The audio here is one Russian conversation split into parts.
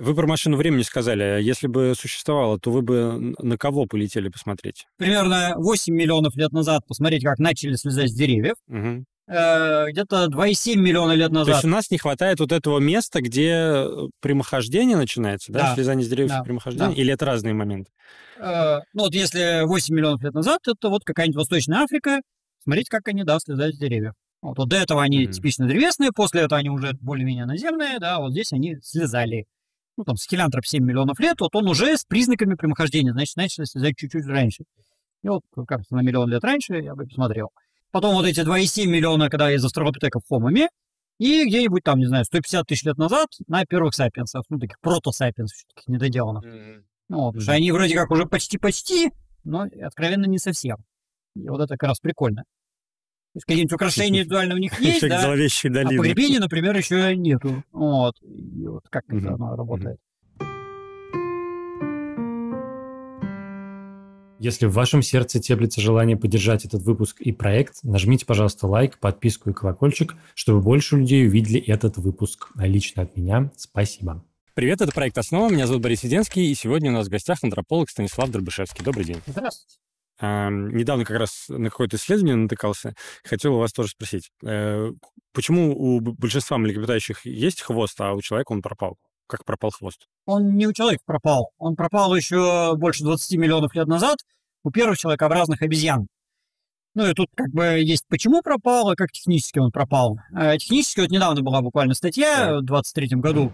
Вы про машину времени сказали. А если бы существовало, то вы бы на кого полетели посмотреть? Примерно 8 миллионов лет назад посмотреть, как начали слезать с деревьев. Угу. Где-то 2,7 миллиона лет назад. То есть у нас не хватает вот этого места, где прямохождение начинается, да? Да. Слезание с деревьев и прямохождение? Да. Или это разные моменты? Ну вот если 8 миллионов лет назад, это вот какая-нибудь Восточная Африка. Смотрите, как они, да, слезают с деревьев. Вот до этого они типично древесные, после этого они уже более-менее наземные, да, вот здесь они слезали. Ну, там, сахелянтроп 7 миллионов лет, вот он уже с признаками прямохождения, значит, начали слезать чуть-чуть раньше. И вот как на миллион лет раньше я бы посмотрел. Потом вот эти 2,7 миллиона, когда из австралопитеков хомами, и где-нибудь там, не знаю, 150 тысяч лет назад на первых сапиенсов, ну, таких прото-сапиенсов, таких недоделанных. Ну, вот, потому что они вроде как уже почти-почти, но откровенно не совсем. И вот это как раз прикольно. То есть какие-нибудь украшения индивидуально у них есть, да, а погребения, например, еще нету. Вот. И вот как это оно работает. Если в вашем сердце теплится желание поддержать этот выпуск и проект, нажмите, пожалуйста, лайк, подписку и колокольчик, чтобы больше людей увидели этот выпуск. А лично от меня спасибо. Привет, это проект «Основа». Меня зовут Борис Веденский, и сегодня у нас в гостях антрополог Станислав Дробышевский. Добрый день. Здравствуйте. Недавно как раз на какое-то исследование натыкался. Хотел у вас тоже спросить, почему у большинства млекопитающих есть хвост, а у человека он пропал? Как пропал хвост? Он не у человека пропал. Он пропал еще больше 20 миллионов лет назад у первых человекообразных обезьян. Ну и тут как бы есть почему пропал, и как технически он пропал. Технически вот недавно была буквально статья в 23-м году.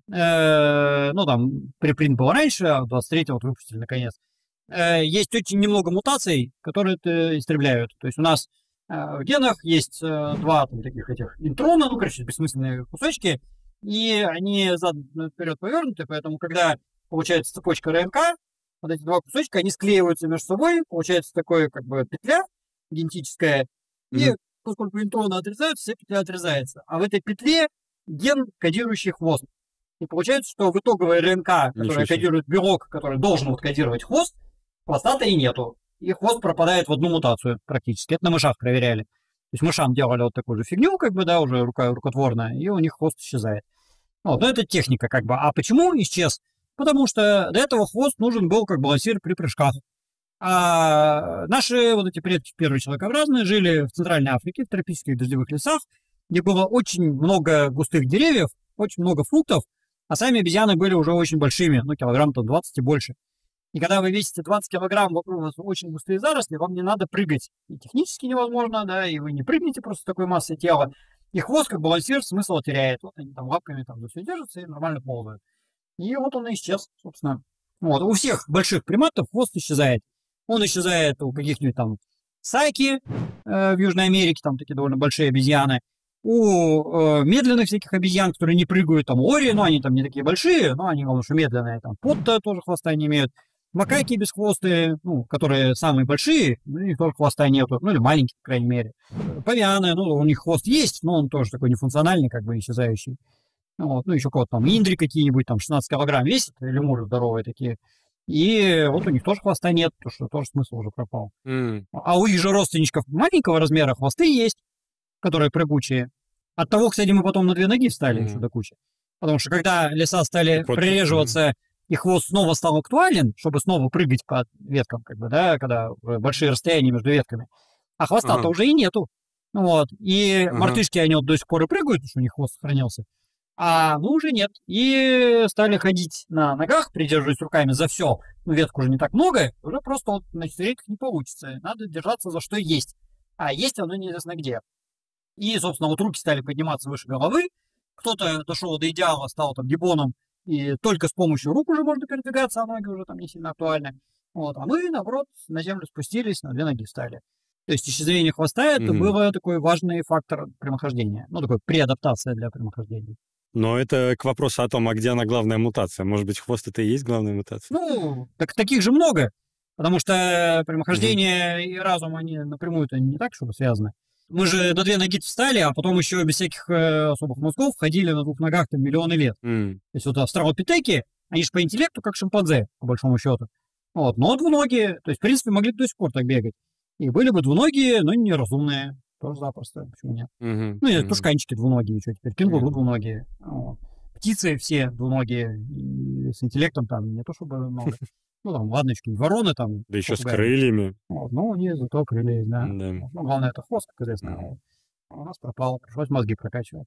Ну там препринт был раньше, а в 23-м вот выпустили наконец. Есть очень немного мутаций, которые это истребляют. То есть у нас в генах есть два там, таких этих интрона, ну, короче, бессмысленные кусочки, и они задом вперед повернуты, поэтому когда получается цепочка РНК, вот эти два кусочка, они склеиваются между собой, получается такое как бы петля генетическая, и поскольку интроны отрезаются, вся петля отрезается. А в этой петле ген, кодирующий хвост. И получается, что в итоговой РНК, которая кодирует белок, который должен вот кодировать хвост, хвоста-то и нету. И хвост пропадает в одну мутацию практически. Это на мышах проверяли. То есть мышам делали вот такую же фигню, как бы, да, уже рукотворная, и у них хвост исчезает. Вот, но это техника, как бы. А почему исчез? Потому что до этого хвост нужен был как балансир при прыжках. А наши вот эти предки первые человекообразные жили в Центральной Африке, в тропических дождевых лесах, где было очень много густых деревьев, очень много фруктов, а сами обезьяны были уже очень большими, ну, килограмм-то 20 и больше. И когда вы весите 20 килограмм, вокруг вас очень густые заросли, вам не надо прыгать. И технически невозможно, да, и вы не прыгнете просто с такой массой тела. И хвост, как балансир, смысл теряет. Вот они там лапками там за все держатся и нормально ползают. И вот он и исчез, собственно. Вот. У всех больших приматов хвост исчезает. Он исчезает у каких-нибудь там сайки в Южной Америке, там такие довольно большие обезьяны. У медленных всяких обезьян, которые не прыгают, там ори, ну они там не такие большие, но они, главное, что медленные. Там потто тоже хвоста не имеют. Макаки бесхвостые, ну, которые самые большие, у них тоже хвоста нету, ну, или маленькие, по крайней мере. Павианы, ну, у них хвост есть, но он тоже такой нефункциональный, как бы исчезающий. Вот, ну, еще кого-то там, индри какие-нибудь, там, 16 килограмм весят, лемуры здоровые такие. И вот у них тоже хвоста нет, потому что тоже смысл уже пропал. А у их же родственничков маленького размера хвосты есть, которые прыгучие. От того, кстати, мы потом на две ноги встали еще до кучи. Потому что когда леса стали приреживаться, и хвост снова стал актуален, чтобы снова прыгать по веткам, как бы, да, когда большие расстояния между ветками. А хвоста-то уже и нету. Вот. И мартышки, они вот до сих пор и прыгают, потому что у них хвост сохранился. А мы уже нет. И стали ходить на ногах, придерживаясь руками за все. Ну, веток уже не так много, уже просто вот на четвереньках не получится. Надо держаться за что есть. А есть оно неизвестно где. И, собственно, вот руки стали подниматься выше головы. Кто-то дошел до идеала, стал там гибоном, и только с помощью рук уже можно передвигаться, а ноги уже там не сильно актуальны. Вот. А мы, наоборот, на землю спустились, на две ноги встали. То есть исчезновение хвоста это было такой важный фактор прямохождения. Ну, такой преадаптация для прямохождения. Но это к вопросу о том, а где она главная мутация? Может быть, хвост это и есть главная мутация? Ну, так таких же много. Потому что прямохождение и разум, они напрямую-то не так, чтобы связаны. Мы же на две ноги встали, а потом еще без всяких особых мозгов ходили на двух ногах там миллионы лет. То есть вот австралопитеки, они же по интеллекту как шимпанзе, по большому счету. Вот, но двуногие, то есть, в принципе, могли до сих пор так бегать. И были бы двуногие, но неразумные. Тоже запросто, почему нет? Ну, и тушканчики двуногие, что теперь, кенгуру двуногие. Вот. Птицы все двуногие, с интеллектом там не то чтобы много. Ну, там, ладно, еще вороны там. Да еще с попугаи. крыльями. Вот, ну, они зато крылья есть, да. Да. Ну, главное, это хвост, как известно. А у нас пропал, пришлось мозги прокачивать.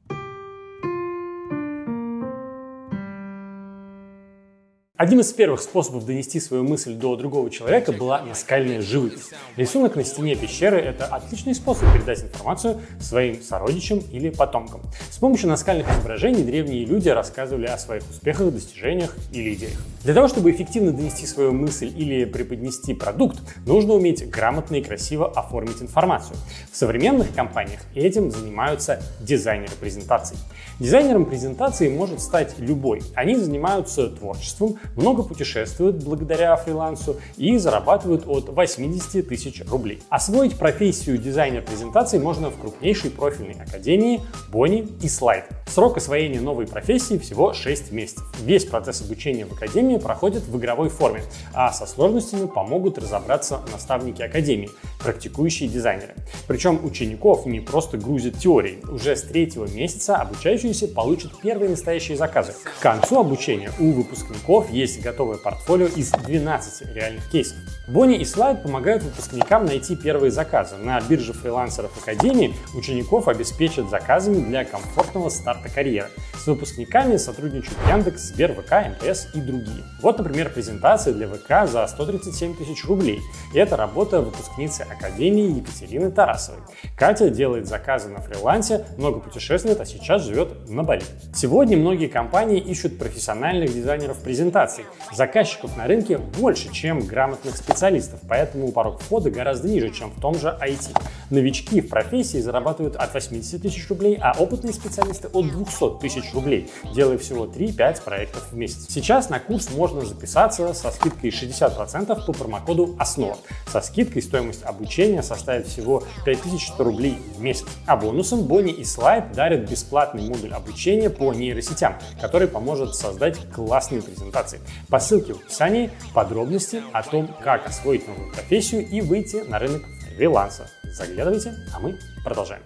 Одним из первых способов донести свою мысль до другого человека была наскальная живопись. Рисунок на стене пещеры – это отличный способ передать информацию своим сородичам или потомкам. С помощью наскальных изображений древние люди рассказывали о своих успехах, достижениях или идеях. Для того, чтобы эффективно донести свою мысль или преподнести продукт, нужно уметь грамотно и красиво оформить информацию. В современных компаниях этим занимаются дизайнеры презентаций. Дизайнером презентации может стать любой. Они занимаются творчеством, много путешествуют благодаря фрилансу и зарабатывают от 80 тысяч рублей. Освоить профессию дизайнера презентаций можно в крупнейшей профильной академии Bonnie и Slide. Срок освоения новой профессии всего 6 месяцев. Весь процесс обучения в академии проходит в игровой форме, а со сложностями помогут разобраться наставники академии, практикующие дизайнеры. Причем учеников не просто грузят теорией. Уже с 3-го месяца обучающиеся получат первые настоящие заказы. К концу обучения у выпускников есть готовое портфолио из 12 реальных кейсов. Bonnie и Slide помогают выпускникам найти первые заказы. На бирже фрилансеров Академии учеников обеспечат заказами для комфортного старта карьеры. С выпускниками сотрудничают Яндекс, Сбер, ВК, МТС и другие. Вот, например, презентация для ВК за 137 тысяч рублей. И это работа выпускницы Академии Екатерины Тарасовой. Катя делает заказы на фрилансе, много путешествует, а сейчас живет на Бали. Сегодня многие компании ищут профессиональных дизайнеров презентаций. Заказчиков на рынке больше, чем грамотных специалистов, поэтому порог входа гораздо ниже, чем в том же IT. Новички в профессии зарабатывают от 80 тысяч рублей, а опытные специалисты от 200 тысяч рублей, делая всего 3-5 проектов в месяц. Сейчас на курс можно записаться со скидкой 60% по промокоду «Основа». Со скидкой стоимость обучения составит всего 5100 рублей в месяц. А бонусом Bonnie и Slide дарят бесплатный модуль обучения по нейросетям, который поможет создать классные презентации. По ссылке в описании подробности о том, как освоить новую профессию и выйти на рынок фриланса. Заглядывайте, а мы продолжаем.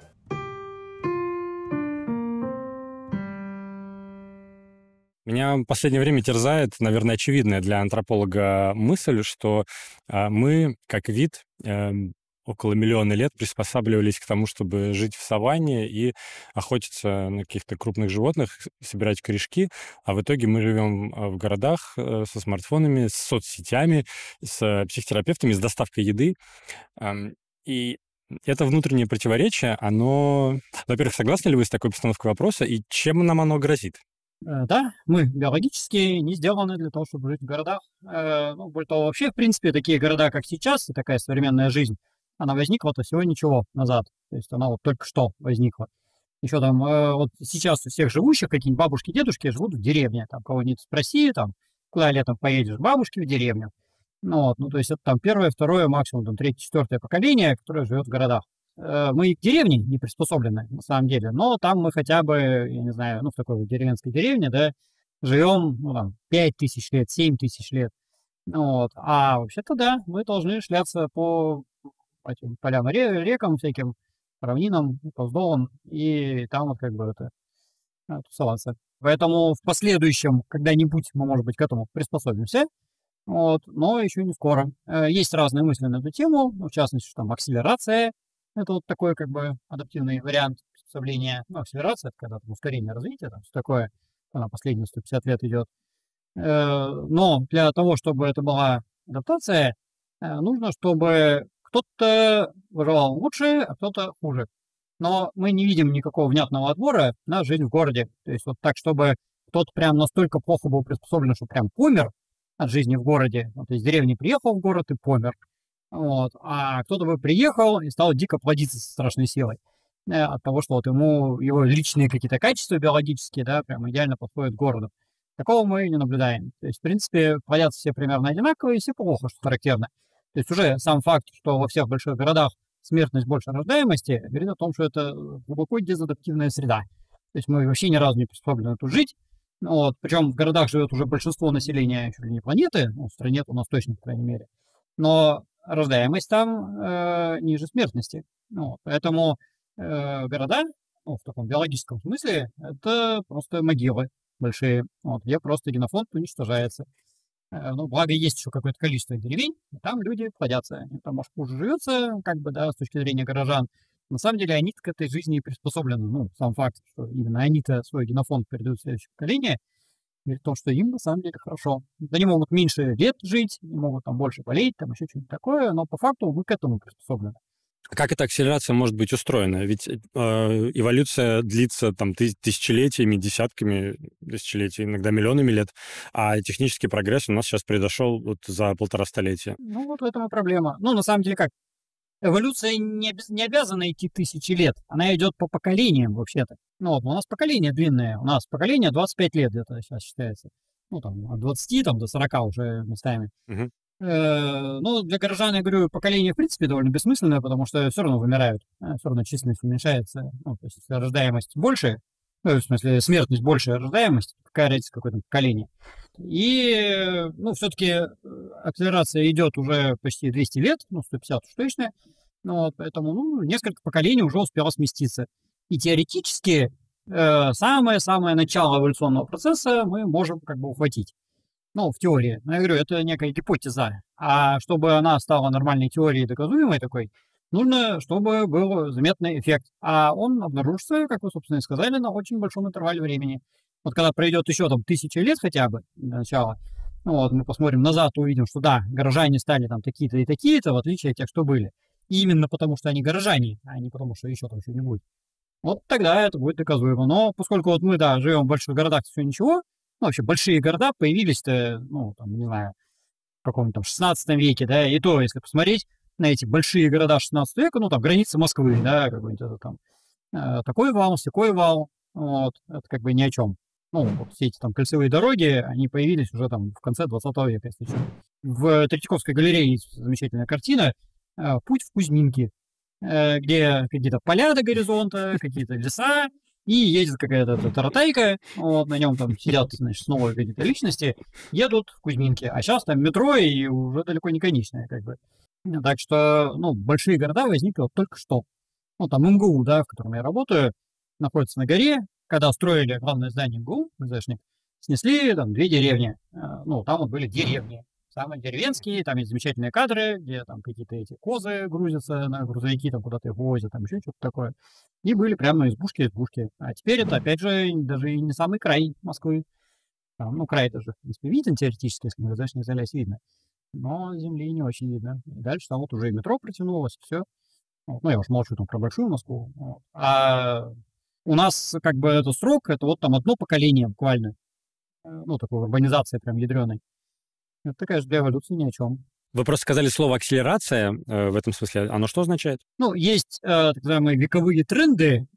Меня в последнее время терзает, наверное, очевидная для антрополога мысль, что мы, как вид, около миллиона лет приспосабливались к тому, чтобы жить в саванне и охотиться на каких-то крупных животных, собирать корешки, а в итоге мы живем в городах со смартфонами, с соцсетями, с психотерапевтами, с доставкой еды. И это внутреннее противоречие, оно... Во-первых, согласны ли вы с такой постановкой вопроса, и чем нам оно грозит? Да, мы биологически не сделаны для того, чтобы жить в городах. Ну, более того, вообще, в принципе, такие города, как сейчас, и такая современная жизнь, она возникла-то всего ничего назад. То есть она вот только что возникла. Еще там, вот сейчас у всех живущих, какие-нибудь бабушки, дедушки живут в деревне. Там кого-нибудь спроси, там, куда летом поедешь, бабушки в деревню. Ну, вот, ну, то есть это там первое, второе, максимум там третье, четвертое поколение, которое живет в городах. Мы к деревне не приспособлены, на самом деле, но там мы хотя бы, я не знаю, ну, в такой вот деревенской деревне, да, живем, ну, там, 5000 лет, 7000 лет. Вот. А вообще-то, да, мы должны шляться по этим полям, рекам, всяким равнинам, поздолам, и там вот как бы это тусоваться. Поэтому в последующем, когда-нибудь мы, может быть, к этому приспособимся, вот, но еще не скоро. Есть разные мысли на эту тему, в частности, что там акселерация, это вот такой как бы адаптивный вариант приспособления. Ну, акселерация — это когда там ускорение развития, там все такое, она последние 150 лет идет. Но для того, чтобы это была адаптация, нужно, чтобы кто-то выживал лучше, а кто-то хуже. Но мы не видим никакого внятного отбора на жизнь в городе. То есть вот так, чтобы кто-то прям настолько плохо был приспособлен, что прям помер от жизни в городе. Вот из деревни приехал в город и помер. Вот. А кто-то бы приехал и стал дико плодиться со страшной силой. От того, что вот ему его личные какие-то качества биологические, да, прям идеально подходят к городу. Такого мы не наблюдаем. То есть, в принципе, плодятся все примерно одинаковые, и все плохо, что характерно. То есть уже сам факт, что во всех больших городах смертность больше рождаемости, говорит о том, что это глубоко дезадаптивная среда. То есть мы вообще ни разу не приспособлены тут жить. Вот. Причем в городах живет уже большинство населения чуть ли не планеты, ну, в стране у нас точно, по крайней мере. Но рождаемость там ниже смертности. Вот. Поэтому города, ну, в таком биологическом смысле, это просто могилы. большие, вот, где просто генофонд уничтожается. Ну, благо, есть еще какое-то количество деревень, и там люди плодятся. Им там, может, хуже живется, как бы, да, с точки зрения горожан. На самом деле, они к этой жизни приспособлены. Ну, сам факт, что именно они-то свой генофонд передают в следующее поколение, говорит о том, что им на самом деле хорошо. Они могут меньше лет жить, могут там больше болеть, там еще что-нибудь такое, но по факту мы к этому приспособлены. Как эта акселерация может быть устроена? Ведь эволюция длится там тысячелетиями, десятками тысячелетий, иногда миллионами лет, а технический прогресс у нас сейчас произошел вот за 1,5 столетия. Ну, вот в этом и проблема. Ну, на самом деле, как? Эволюция не обязана идти тысячи лет. Она идет по поколениям, вообще-то. Ну, вот у нас поколение длинное. У нас поколение 25 лет где-то сейчас считается. Ну, там, от 20 там, до 40 уже местами. Угу. Ну, для горожан, я говорю, поколение, в принципе, довольно бессмысленное, потому что все равно вымирают. Все равно численность уменьшается. Ну, то есть, если рождаемость больше, ну, в смысле, смертность больше, а рождаемость, какая разница, какое-то поколение. И, ну, все-таки акселерация идет уже почти 200 лет, ну, 150 уж точно. Ну, вот, поэтому, ну, несколько поколений уже успело сместиться. И теоретически самое-самое начало эволюционного процесса мы можем как бы ухватить. Ну, в теории. Но я говорю, это некая гипотеза. А чтобы она стала нормальной теорией, доказуемой такой, нужно, чтобы был заметный эффект. А он обнаружится, как вы, собственно, и сказали, на очень большом интервале времени. Вот когда пройдет еще там 1000 лет хотя бы до начала, ну, вот, мы посмотрим назад, увидим, что да, горожане стали там такие-то и такие-то, в отличие от тех, что были. И именно потому, что они горожане, а не потому, что еще там что-нибудь. Вот тогда это будет доказуемо. Но поскольку вот мы, да, живем в больших городах, все ничего, ну, вообще большие города появились-то, ну, там, не знаю, в каком-то там 16 веке, да, и то, если посмотреть на эти большие города 16 века, ну, там, границы Москвы, да, какой-нибудь это там, такой вал, сякой вал, вот, это как бы ни о чем. Ну, вот все эти там кольцевые дороги, они появились уже там в конце 20 века, если что. В Третьяковской галерее есть замечательная картина «Путь в Кузьминки», где какие-то поля до горизонта, какие-то леса, и едет какая-то таратайка, вот, на нем там сидят, значит, снова какие-то личности, едут в Кузьминки, а сейчас там метро и уже далеко не конечное, как бы. Так что, ну, большие города возникли вот только что. Ну, там МГУ, да, в котором я работаю, находится на горе. Когда строили главное здание МГУ, МЗшник, снесли там 2 деревни. Ну, там вот были деревни. Самые деревенские, там есть замечательные кадры, где там какие-то эти козы грузятся на грузовики, там куда-то их возят, там еще что-то такое. И были прямо избушки. А теперь это, опять же, даже и не самый край Москвы. Там, ну, край даже, в принципе, виден теоретически, если мы не залезть, видно. Но земли не очень видно. И дальше там вот уже и метро протянулось, все. Вот. Ну, я уж молчу там про большую Москву. Вот. А у нас как бы этот срок, это вот там одно поколение буквально. Ну, такой урбанизации прям ядреной. Это такая же для эволюции ни о чем. Вы просто сказали слово «акселерация». В этом смысле оно что означает? Ну, есть так называемые вековые тренды,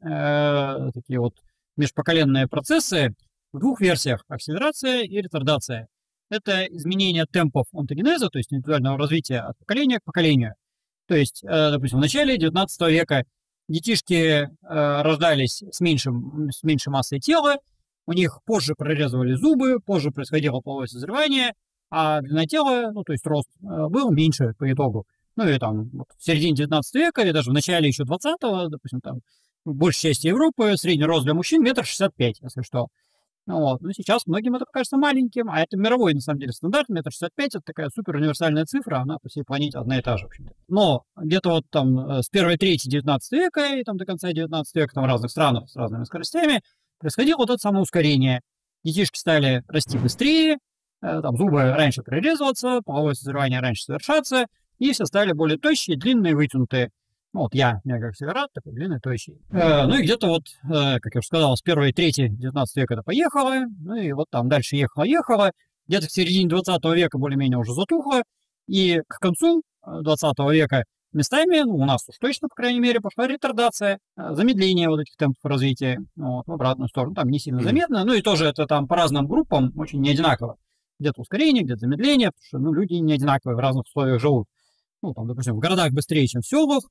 такие вот межпоколенные процессы в 2 версиях – акселерация и ретардация. Это изменение темпов онтогенеза, то есть индивидуального развития от поколения к поколению. То есть, допустим, в начале 19 века детишки рождались с меньшей массой тела, у них позже прорезывали зубы, позже происходило половое созревание, а длина тела, ну, то есть рост, был меньше по итогу. Ну, и там вот, в середине 19 века, или даже в начале еще 20-го, допустим, там, в большей части Европы средний рост для мужчин 1,65 м, если что. Ну, вот. Но сейчас многим это кажется маленьким, а это мировой, на самом деле, стандарт. 1,65 м – это такая супер универсальная цифра, она по всей планете одна и та же, в общем-то. Но где-то вот там с первой трети 19 века и там до конца 19 века там в разных странах с разными скоростями происходило вот это самое ускорение. Детишки стали расти быстрее, там зубы раньше прорезываться, половое созревание раньше совершаться, и все стали более тощие, длинные, вытянутые. Ну, вот я как акселерат, такой длинный, тощий. Ну и где-то вот, как я уже сказал, с первой трети 19 века это поехало, ну и вот там дальше ехало. Где-то в середине 20 века более-менее уже затухло, и к концу 20 века местами, ну, у нас уж точно, по крайней мере, пошла ретардация, замедление вот этих темпов развития, вот, в обратную сторону. Там не сильно заметно, ну и тоже это там по разным группам очень не одинаково. Где-то ускорение, где-то замедление, потому что, ну, люди не одинаковые, в разных условиях живут. Ну, там, допустим, в городах быстрее, чем в селах,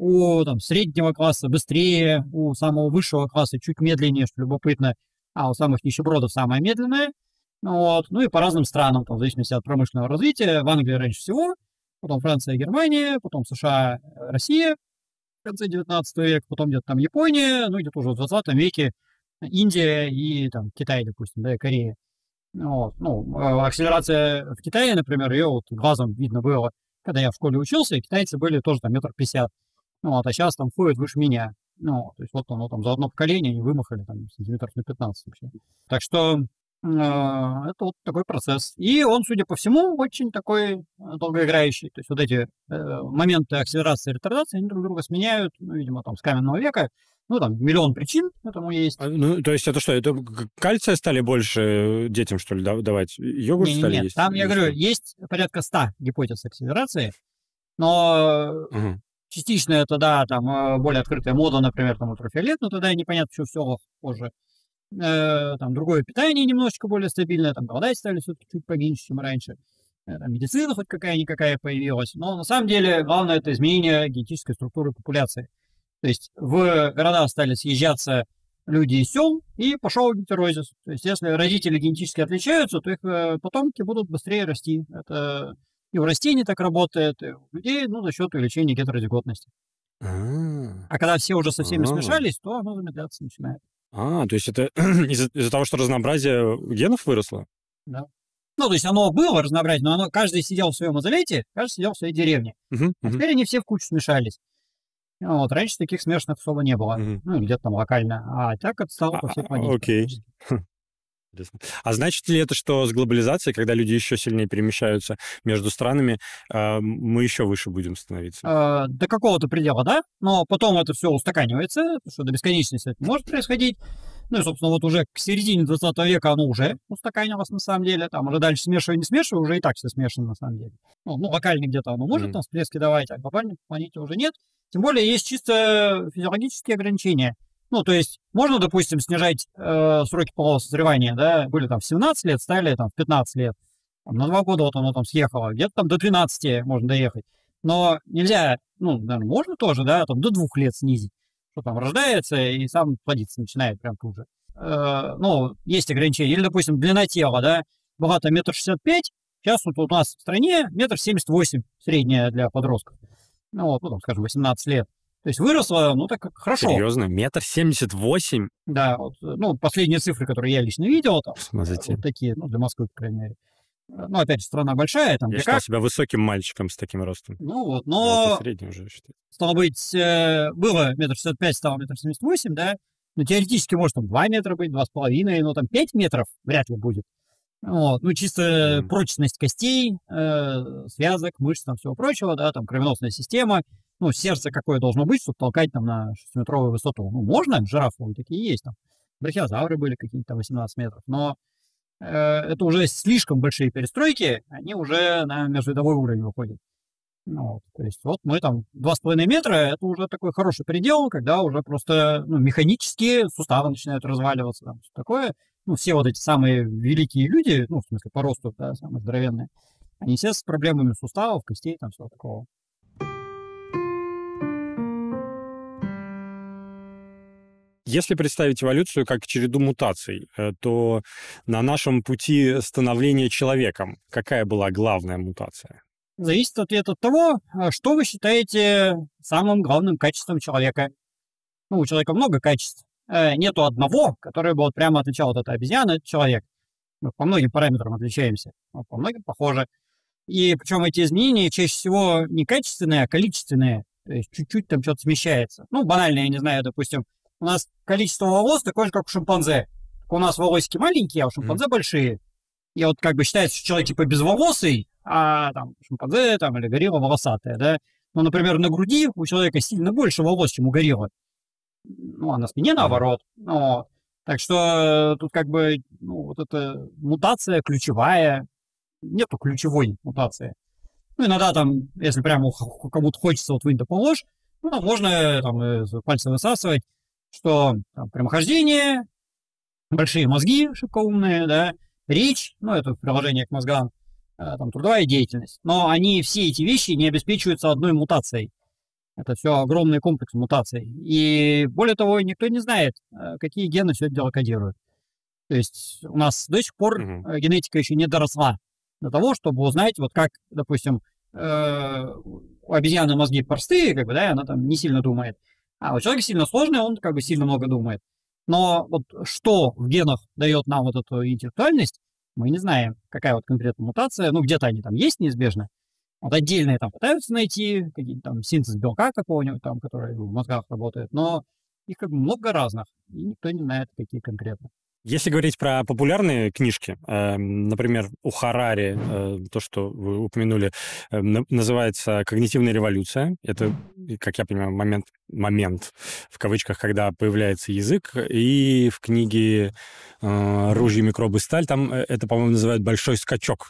у там, среднего класса быстрее, у самого высшего класса чуть медленнее, что любопытно, а у самых нищебродов самое медленное. Вот. Ну и по разным странам, там, в зависимости от промышленного развития. В Англии раньше всего, потом Франция и Германия, потом США, Россия в конце 19 века, потом где-то там Япония, ну где-то уже в 20 веке Индия и там Китай, допустим, да, и Корея. Вот. Ну, акселерация в Китае, например, ее вот глазом видно было, когда я в школе учился, и китайцы были тоже там 1,50 м. Ну, вот, а сейчас там ходят выше меня. Ну, то есть вот оно там за одно поколение они вымахали там сантиметров на 15 вообще. Так что это вот такой процесс. И он, судя по всему, очень такой долгоиграющий. То есть вот эти моменты акселерации и ретардации, они друг друга сменяют, ну, видимо, там с каменного века. Ну, там миллион причин этому есть. Ну, то есть это что, это кальция стали больше детям, что ли, давать? Йогурт стали Нет, есть? там, я говорю, есть порядка 100 гипотез акселерации, но частично это, да, там более открытая мода, например, там ультрафиолет, но тогда непонятно, что все позже. Там другое питание немножечко более стабильное, там голодать стали все-таки чуть поменьше, чем раньше. Там медицина хоть какая-никакая появилась. Но на самом деле главное это изменение генетической структуры популяции. То есть в города стали съезжаться люди из сел, и пошел гетерозис. То есть если родители генетически отличаются, то их потомки будут быстрее расти. Это и у растений так работает, и у людей, ну, за счет увеличения гетерозиготности. А когда все уже со всеми смешались, то оно замедляться начинает. То есть это из-за того, что разнообразие генов выросло? Да. Ну, то есть оно было разнообразие, но каждый сидел в своем изолете, каждый сидел в своей деревне. А теперь они все в кучу смешались. Вот, раньше таких смешанных особо не было. Ну, где-то там локально. А так это стало по всей планете. Окей. А значит ли это, что с глобализацией, когда люди еще сильнее перемещаются между странами, мы еще выше будем становиться? До какого-то предела, да. Но потом это все устаканивается, потому что до бесконечности это не может происходить. Ну и, собственно, вот уже к середине 20 века оно уже устаканилось на самом деле. Там уже дальше смешивай, не смешивай, уже и так все смешано на самом деле. Ну локально где-то оно может там всплески давать, а глобально по планете уже нет. Тем более есть чисто физиологические ограничения. Ну, то есть можно, допустим, снижать сроки полового созревания, да, были там в 17 лет, стали там в 15 лет. Там, на 2 года вот оно там съехало, где-то там до 12 можно доехать. Но нельзя, ну, наверное, можно тоже, да, там до 2 лет снизить, что там рождается и сам плодиться начинает прям тут же. Ну, есть ограничения. Или, допустим, длина тела, да, была там 1,65 м, сейчас вот у нас в стране 1,78 м средняя для подростков. Ну, вот, ну, там, скажем, 18 лет. То есть выросло, ну, так хорошо. Серьезно? 1,78 м? Да, вот, ну, последние цифры, которые я лично видел, там, вот такие, ну, для Москвы, по крайней мере. Ну, опять же, страна большая, там, я считал себя высоким мальчиком с таким ростом. Ну, вот, но... Это средний уже, считаю. Стало быть, было 1,65 м, стало 1,78 м, да, но теоретически может там 2 метра быть, 2,5, но там 5 метров вряд ли будет. Вот, ну, чисто прочность костей, связок, мышц, там, всего прочего, да, там, кровеносная система. Ну, сердце какое должно быть, чтобы толкать там на 6-метровую высоту. Ну, можно, жирафы вон такие есть там. Брахиозавры были какие-то 18 метров, но это уже слишком большие перестройки, они уже на межвидовой уровень выходят. Ну, вот, то есть вот мы там 2,5 метра, это уже такой хороший предел, когда уже просто механические суставы начинают разваливаться, там, все такое. Ну, все вот эти самые великие люди, ну, в смысле, по росту, да, самые здоровенные, они все с проблемами суставов, костей, там, всего такого. Если представить эволюцию как череду мутаций, то на нашем пути становления человеком какая была главная мутация? Зависит ответ от того, что вы считаете самым главным качеством человека. Ну, у человека много качеств. Нету одного, которое бы вот прямо отличало от этой обезьяны, это человек. Мы по многим параметрам отличаемся, по многим похожи. И причем эти изменения чаще всего не качественные, а количественные. То есть чуть-чуть там что-то смещается. Ну, банально, я не знаю, допустим, у нас количество волос такое же, как у шимпанзе. У нас волосики маленькие, а у шимпанзе большие. И вот как бы считается, что человек типа безволосый, а там шимпанзе там, или горилла волосатая, да. Ну, например, на груди у человека сильно больше волос, чем у гориллы. Ну, а на спине наоборот. Ну, так что тут как бы, ну, вот эта мутация ключевая. Нету ключевой мутации. Ну, иногда там, если прямо кому-то хочется вот вынь да положь, ну, можно там пальцы высасывать, что там, прямохождение, большие мозги шибко умные, да, речь, ну, это приложение к мозгам, там, трудовая деятельность. Но они, все эти вещи не обеспечиваются одной мутацией. Это все огромный комплекс мутаций. И более того, никто не знает, какие гены все это дело кодируют. То есть у нас до сих пор генетика еще не доросла до того, чтобы узнать, вот как, допустим, у обезьяны мозги простые, как бы, да, она там не сильно думает, а у человека сильно сложный, он как бы сильно много думает. Но вот что в генах дает нам вот эту интеллектуальность, мы не знаем, какая вот конкретная мутация. Ну, где-то они там есть неизбежно. Вот отдельные там пытаются найти, какие-то там синтез белка какого-нибудь там, который в мозгах работает, но их как бы много разных, и никто не знает, какие конкретно. Если говорить про популярные книжки, например, у Харари, то, что вы упомянули, называется «Когнитивная революция». Это, как я понимаю, момент в кавычках, когда появляется язык. И в книге «Ружья, микробы, сталь» там это, по-моему, называют «Большой скачок».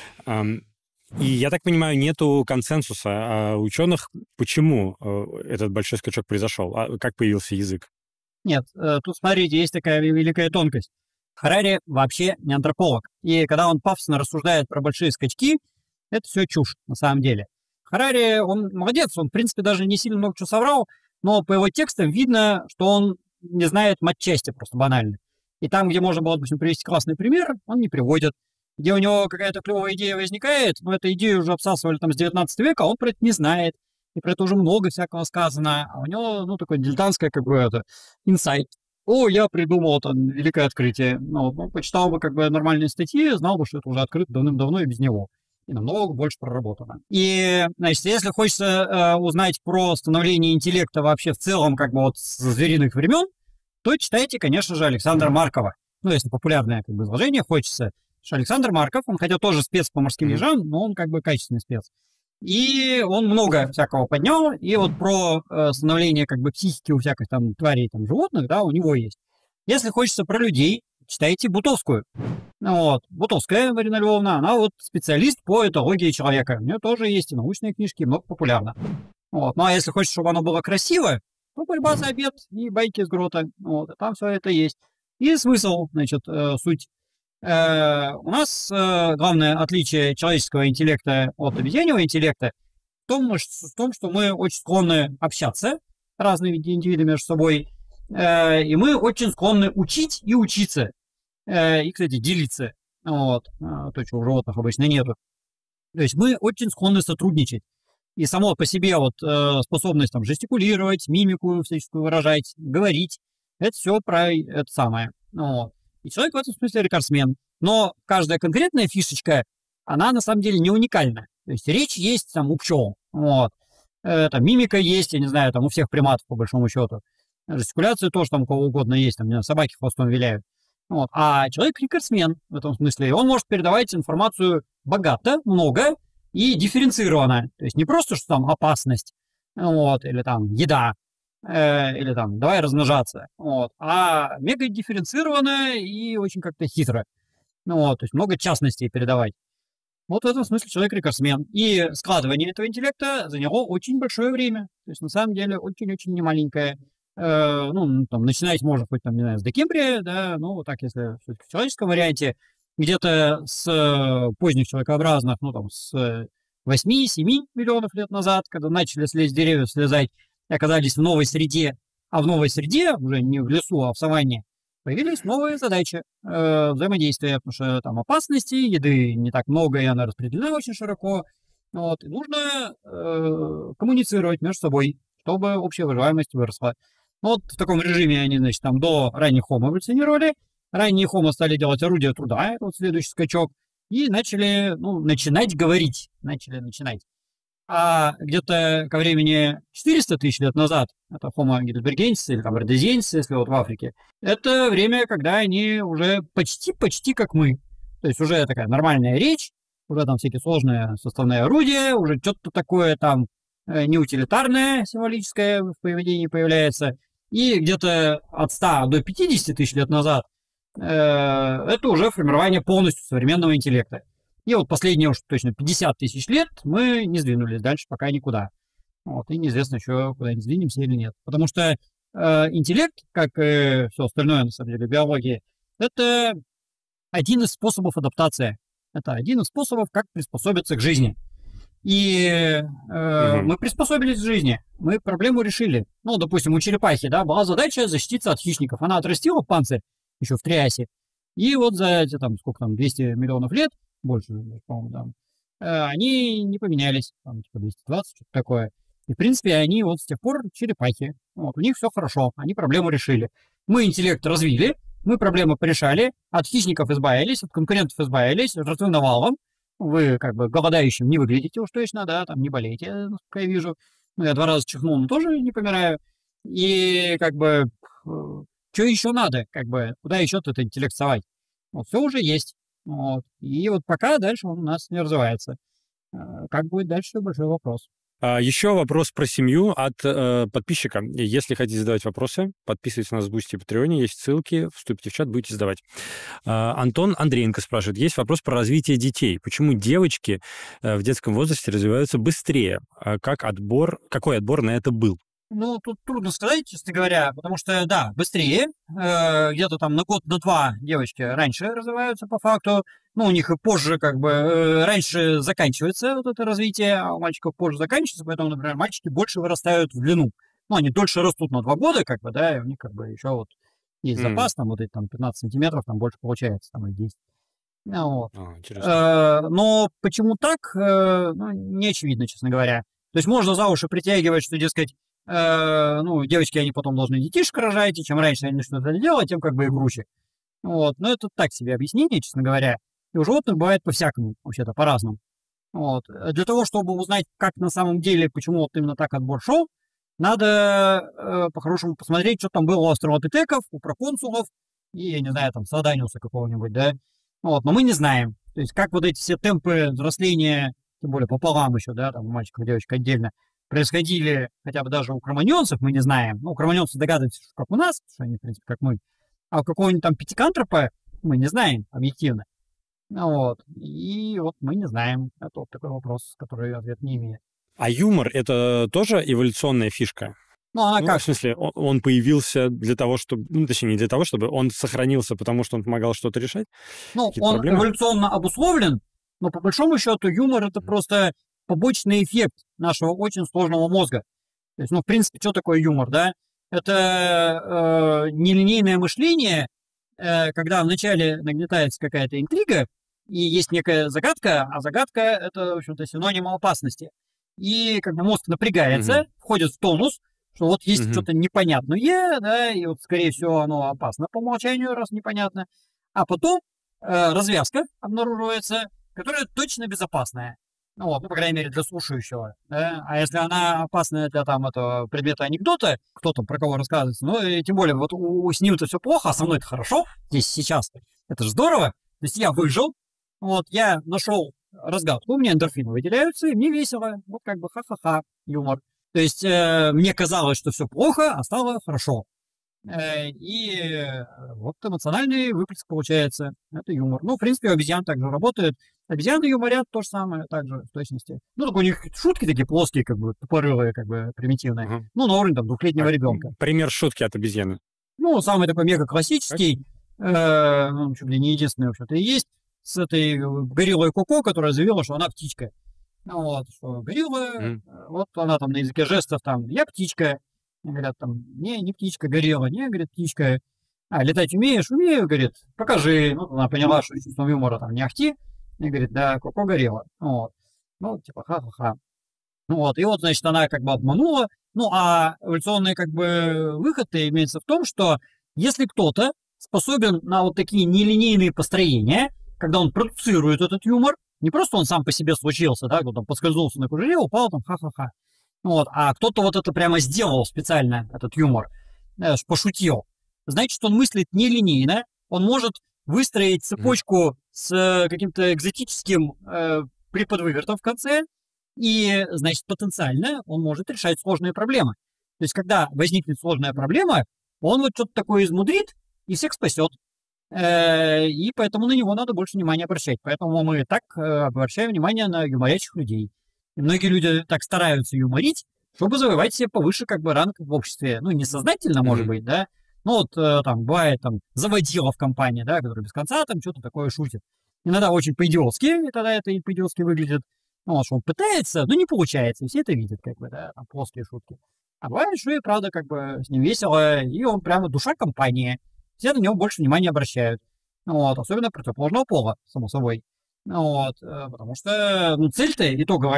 И, я так понимаю, нету консенсуса ученых, почему этот большой скачок произошел, как появился язык. Нет, тут, смотрите, есть такая великая тонкость. Харари вообще не антрополог. И когда он пафосно рассуждает про большие скачки, это все чушь на самом деле. Харари, он молодец, он, в принципе, даже не сильно много чего соврал, но по его текстам видно, что он не знает матчасти просто банально. И там, где можно было, допустим, привести классный пример, он не приводит. Где у него какая-то клевая идея возникает, но эту идею уже обсасывали там с 19 века, он про это не знает. И про это уже много всякого сказано. А у него, ну, такое дилетантское, как бы, это, инсайт. О, я придумал там великое открытие. Ну, почитал бы, как бы, нормальные статьи, знал бы, что это уже открыто давным-давно и без него. И намного больше проработано. И, значит, если хочется узнать про становление интеллекта вообще в целом, как бы, вот с звериных времен, то читайте, конечно же, Александра Маркова. Ну, если популярное, как бы, изложение хочется. Что Александр Марков, он хотя тоже спец по морским ежам, но он, как бы, качественный спец. И он много всякого поднял, и вот про становление как бы психики у всяких там тварей, там животных, да, у него есть. Если хочется про людей, читайте Бутовскую. Вот. Бутовская Марина Львовна, она вот специалист по этологии человека. У нее тоже есть и научные книжки, много популярно. Вот. Ну а если хочется, чтобы оно было красиво, то «Борьба за обед» и «Байки из грота». Вот. Там все это есть. И смысл, значит, суть. У нас главное отличие человеческого интеллекта от обезьяньего интеллекта в том, что мы очень склонны общаться, разные индивиды между собой, и мы очень склонны учить и учиться, и, кстати, делиться, вот, то, чего у животных обычно нету. То есть мы очень склонны сотрудничать. И само по себе вот способность там жестикулировать, мимику всяческую выражать, говорить, это все про это самое. Вот. И человек в этом смысле рекордсмен. Но каждая конкретная фишечка, она на самом деле не уникальна. То есть речь есть там у пчел. Вот. Там мимика есть, я не знаю, там у всех приматов, по большому счету. Жестикуляция тоже там у кого угодно есть, там, не знаю, собаки хвостом виляют. Вот. А человек рекордсмен в этом смысле. И он может передавать информацию богато, много и дифференцированно. То есть не просто, что там опасность, вот, или там еда, или там давай размножаться, вот, а мега дифференцированно и очень как-то хитро. Вот, то есть много частностей передавать. Вот в этом смысле человек рекордсмен. И складывание этого интеллекта заняло очень большое время. То есть на самом деле очень-очень немаленькое. Ну, там, начинать можно хоть там, не знаю, с Декембрия, да, ну, вот так, если все-таки в человеческом варианте, где-то с поздних человекообразных, ну, там, с 8-7 миллионов лет назад, когда начали слезть с деревьев, слезать, оказались в новой среде, а в новой среде, уже не в лесу, а в саванне, появились новые задачи взаимодействия, потому что там опасности, еды не так много, и она распределена очень широко. Вот, и нужно коммуницировать между собой, чтобы общая выживаемость выросла. Вот в таком режиме они, значит, там до ранних хомо эволюционировали. Ранние хомо стали делать орудия труда, это вот следующий скачок, и начали, ну, начинать говорить. Начинать. А где-то ко времени 400 тысяч лет назад, это Homo heidelbergensis или там rhodesiensis, если вот в Африке, это время, когда они уже почти как мы. То есть уже такая нормальная речь, уже там всякие сложные составные орудия, уже что-то такое там неутилитарное, символическое в поведении появляется. И где-то от 100 до 50 тысяч лет назад это уже формирование полностью современного интеллекта. И вот последние уж точно 50 тысяч лет мы не сдвинулись дальше пока никуда. Вот, и неизвестно еще, куда-нибудь сдвинемся или нет. Потому что интеллект, как и все остальное, на самом деле, биологии, это один из способов адаптации. Это один из способов, как приспособиться к жизни. И мы приспособились к жизни, мы проблему решили. Ну, допустим, у черепахи, да, была задача защититься от хищников. Она отрастила панцирь еще в Триасе. И вот за эти, там, сколько там, 200 миллионов лет, больше, по-моему, там, они не поменялись, там, типа 220, что-то такое. И, в принципе, они вот с тех пор черепахи. Вот, у них все хорошо, они проблему решили. Мы интеллект развили, мы проблемы порешали, от хищников избавились, от конкурентов избавились, жертвы навалом. Вы как бы голодающим не выглядите уж точно, да, там не болеете, насколько я вижу. Ну, я 2 раза чихнул, но тоже не помираю. И как бы, что еще надо, как бы, куда еще этот интеллект совать? Вот, все уже есть. Вот. И вот пока дальше он у нас не развивается. Как будет дальше, большой вопрос. Еще вопрос про семью от подписчика. Если хотите задавать вопросы, подписывайтесь на нас в Boosty и Патреоне, есть ссылки, вступите в чат, будете задавать. Антон Андреенко спрашивает, есть вопрос про развитие детей. Почему девочки в детском возрасте развиваются быстрее? Какой отбор на это был? Ну, тут трудно сказать, честно говоря, потому что, да, быстрее, где-то там на год, на 2 девочки раньше развиваются по факту, ну, у них и позже, как бы, раньше заканчивается вот это развитие, а у мальчиков позже заканчивается, поэтому, например, мальчики больше вырастают в длину. Ну, они дольше растут на 2 года, как бы, да, и у них, как бы, еще вот есть запас, там, вот эти, там, 15 сантиметров, там, больше получается, там, и 10. Ну, вот. Интересно. Но почему так, ну, не очевидно, честно говоря. То есть можно за уши притягивать, что, дескать, ну, девочки, они потом должны детишек рожать, и чем раньше они начнут это делать, тем как бы и круче. Вот. Но это так себе объяснение, честно говоря. И у животных бывает по-всякому, вообще-то, по-разному. Вот. Для того, чтобы узнать, как на самом деле, почему вот именно так отбор шел, надо по-хорошему посмотреть, что там было у австралопитеков, у проконсулов, и, я не знаю, там, Саданиуса какого-нибудь, да. Вот. Но мы не знаем. То есть, как вот эти все темпы взросления, тем более пополам еще, да, там, у мальчиков и девочек отдельно, происходили хотя бы даже у кроманьонцев, мы не знаем. Ну, у кроманьонцев догадываются, что как у нас, что они, в принципе, как мы. А у какого-нибудь там пятикантропа мы не знаем объективно. Вот. И вот мы не знаем. Это вот такой вопрос, который ответ не имеет. А юмор — это тоже эволюционная фишка? Ну, она как? В смысле, он появился для того, чтобы... Ну, точнее, не для того, чтобы он сохранился, потому что он помогал что-то решать? Ну, он проблемы? Эволюционно обусловлен, но по большому счету юмор — это просто побочный эффект нашего очень сложного мозга. То есть, ну, в принципе, что такое юмор, да? Это нелинейное мышление, когда вначале нагнетается какая-то интрига, и есть некая загадка, а загадка — это, в общем-то, синоним опасности. И как бы мозг напрягается, входит в тонус, что вот есть что-то непонятное, да, и вот, скорее всего, оно опасно по умолчанию, раз непонятно. А потом развязка обнаруживается, которая точно безопасная. Ну, вот, ну, по крайней мере, для слушающего. Да? А если она опасная для там этого предмета анекдота, кто там про кого рассказывается, ну, и тем более, вот с ним-то все плохо, а со мной-то хорошо, здесь сейчас. Это же здорово. То есть я выжил, вот, я нашел разгадку, у меня эндорфины выделяются, и мне весело. Вот как бы ха-ха-ха, юмор. То есть мне казалось, что все плохо, а стало хорошо. И вот эмоциональный выплеск получается. Это юмор. Ну, в принципе, у обезьян также работает. Обезьяны юморят то же самое, также в точности. Ну, только у них шутки такие плоские, как бы тупорылые, как бы примитивные. Ну, на уровне там 2-летнего ребенка. Пример шутки от обезьяны. Ну, самый такой мега классический, ну, чуть ли не единственный, в общем-то, и есть, с этой гориллой Коко, которая заявила, что она птичка. Ну, вот, что горилла, вот она там на языке жестов, там, я птичка. Мне говорят, там, не птичка, горилла, не, говорит, птичка. А, летать умеешь? Умею, говорит, покажи. Ну, она поняла, что чувством юмора там не ахти. И говорит, да, Коко горело. Вот. Ну, типа, ха-ха-ха. Ну, вот, и вот, значит, она как бы обманула. Ну, а эволюционный, как бы, выход-то имеется в том, что если кто-то способен на вот такие нелинейные построения, когда он продуцирует этот юмор, не просто он сам по себе случился, да, кто-то поскользнулся на кожуре, упал там, ха-ха-ха. Вот, а кто-то вот это прямо сделал специально, этот юмор, пошутил. Значит, он мыслит нелинейно, он может выстроить цепочку с каким-то экзотическим преподвывертом в конце, и, значит, потенциально он может решать сложные проблемы. То есть, когда возникнет сложная проблема, он вот что-то такое измудрит и всех спасет. И поэтому на него надо больше внимания обращать. Поэтому мы так обращаем внимание на юморящих людей. И многие люди так стараются юморить, чтобы завоевать себе повыше как бы ранг в обществе. Ну, несознательно, может быть, да. Ну, вот там бывает там заводила в компании, да, который без конца там что-то такое шутит. Иногда очень по-идиотски, и тогда это и по-идиотски выглядит. Ну, что он пытается, но не получается, и все это видят, как бы, да, там плоские шутки. А бывает, что и правда, как бы, с ним весело, и он прямо душа компании. Все на него больше внимания обращают. Вот, особенно противоположного пола, само собой. Вот, потому что, ну, цель-то итоговая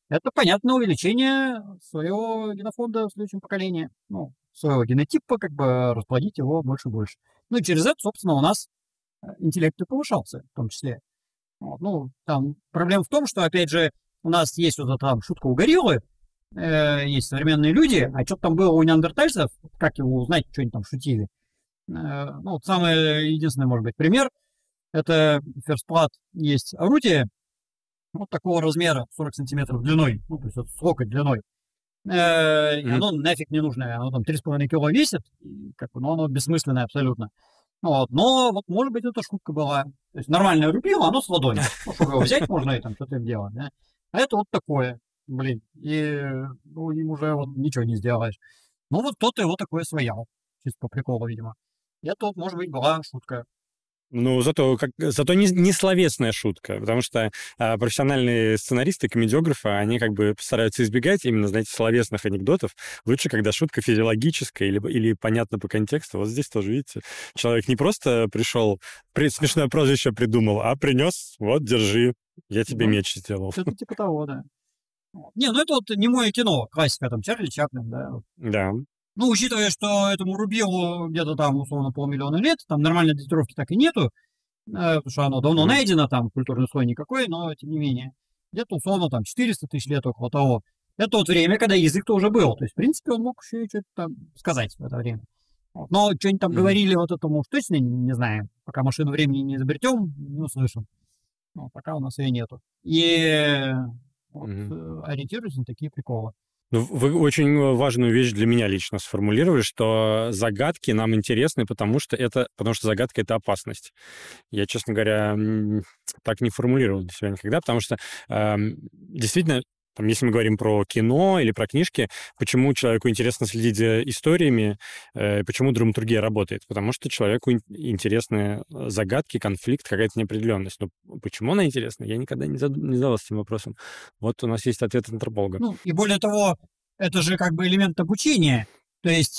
это понятное увеличение своего генофонда в следующем поколении. Ну, своего генотипа, как бы расплодить его больше и больше. Ну и через это, собственно, у нас интеллект и повышался, в том числе. Вот. Ну, там проблема в том, что, опять же, у нас есть вот эта там шутка у гориллы, есть современные люди, а что-то там было у неандертальцев, как его узнать, что они там шутили. Ну, вот самый единственный, может быть, пример, это ферспрат, есть орудие вот такого размера, 40 сантиметров длиной, ну, то есть вот с локоть длиной. И оно нафиг не нужное, оно там 3,5 кило весит, как бы, но оно бессмысленное абсолютно. Вот. Но вот, может быть, эта шутка была. То есть нормальное рубило, оно с ладони. Ну, чтобы его взять можно и там что-то им делать, да? А это вот такое, блин. И ну, им уже вот ничего не сделаешь. Ну, вот кто-то его такое своял. Чисто по приколу, видимо. И это вот, может быть, была шутка. Ну, зато не словесная шутка, потому что профессиональные сценаристы, комедиографы, они как бы стараются избегать именно, знаете, словесных анекдотов. Лучше, когда шутка физиологическая или понятна по контексту. Вот здесь тоже, видите, человек не просто пришел, смешное прозвище придумал, а принес, вот, держи, я тебе меч сделал. Что-то типа того, да. Не, ну это вот немое кино, классика, там, Чарли Чаплин, да. Да. Ну, учитывая, что этому рубилу где-то там, условно, 500 000 лет, там нормальной датировки так и нету, потому что оно давно найдено, там культурный слой никакой, но тем не менее. Где-то, условно, там 400 000 лет, около того. Это вот время, когда язык-то уже был. То есть, в принципе, он мог еще что-то там сказать в это время. Вот. Но что-нибудь там говорили вот этому уж точно не знаем. Пока машину времени не изобретем, не услышим. Но пока у нас ее нету. И вот, ориентируюсь на такие приколы. Вы очень важную вещь для меня лично сформулировали, что загадки нам интересны, потому что загадка — это опасность. Я, честно говоря, так не формулировал для себя никогда, потому что действительно, там, если мы говорим про кино или про книжки, почему человеку интересно следить за историями, почему драматургия работает? Потому что человеку интересны загадки, конфликт, какая-то неопределенность. Но почему она интересна? Я никогда не задавался этим вопросом. Вот у нас есть ответ от антрополога. Ну, и более того, это же как бы элемент обучения. То есть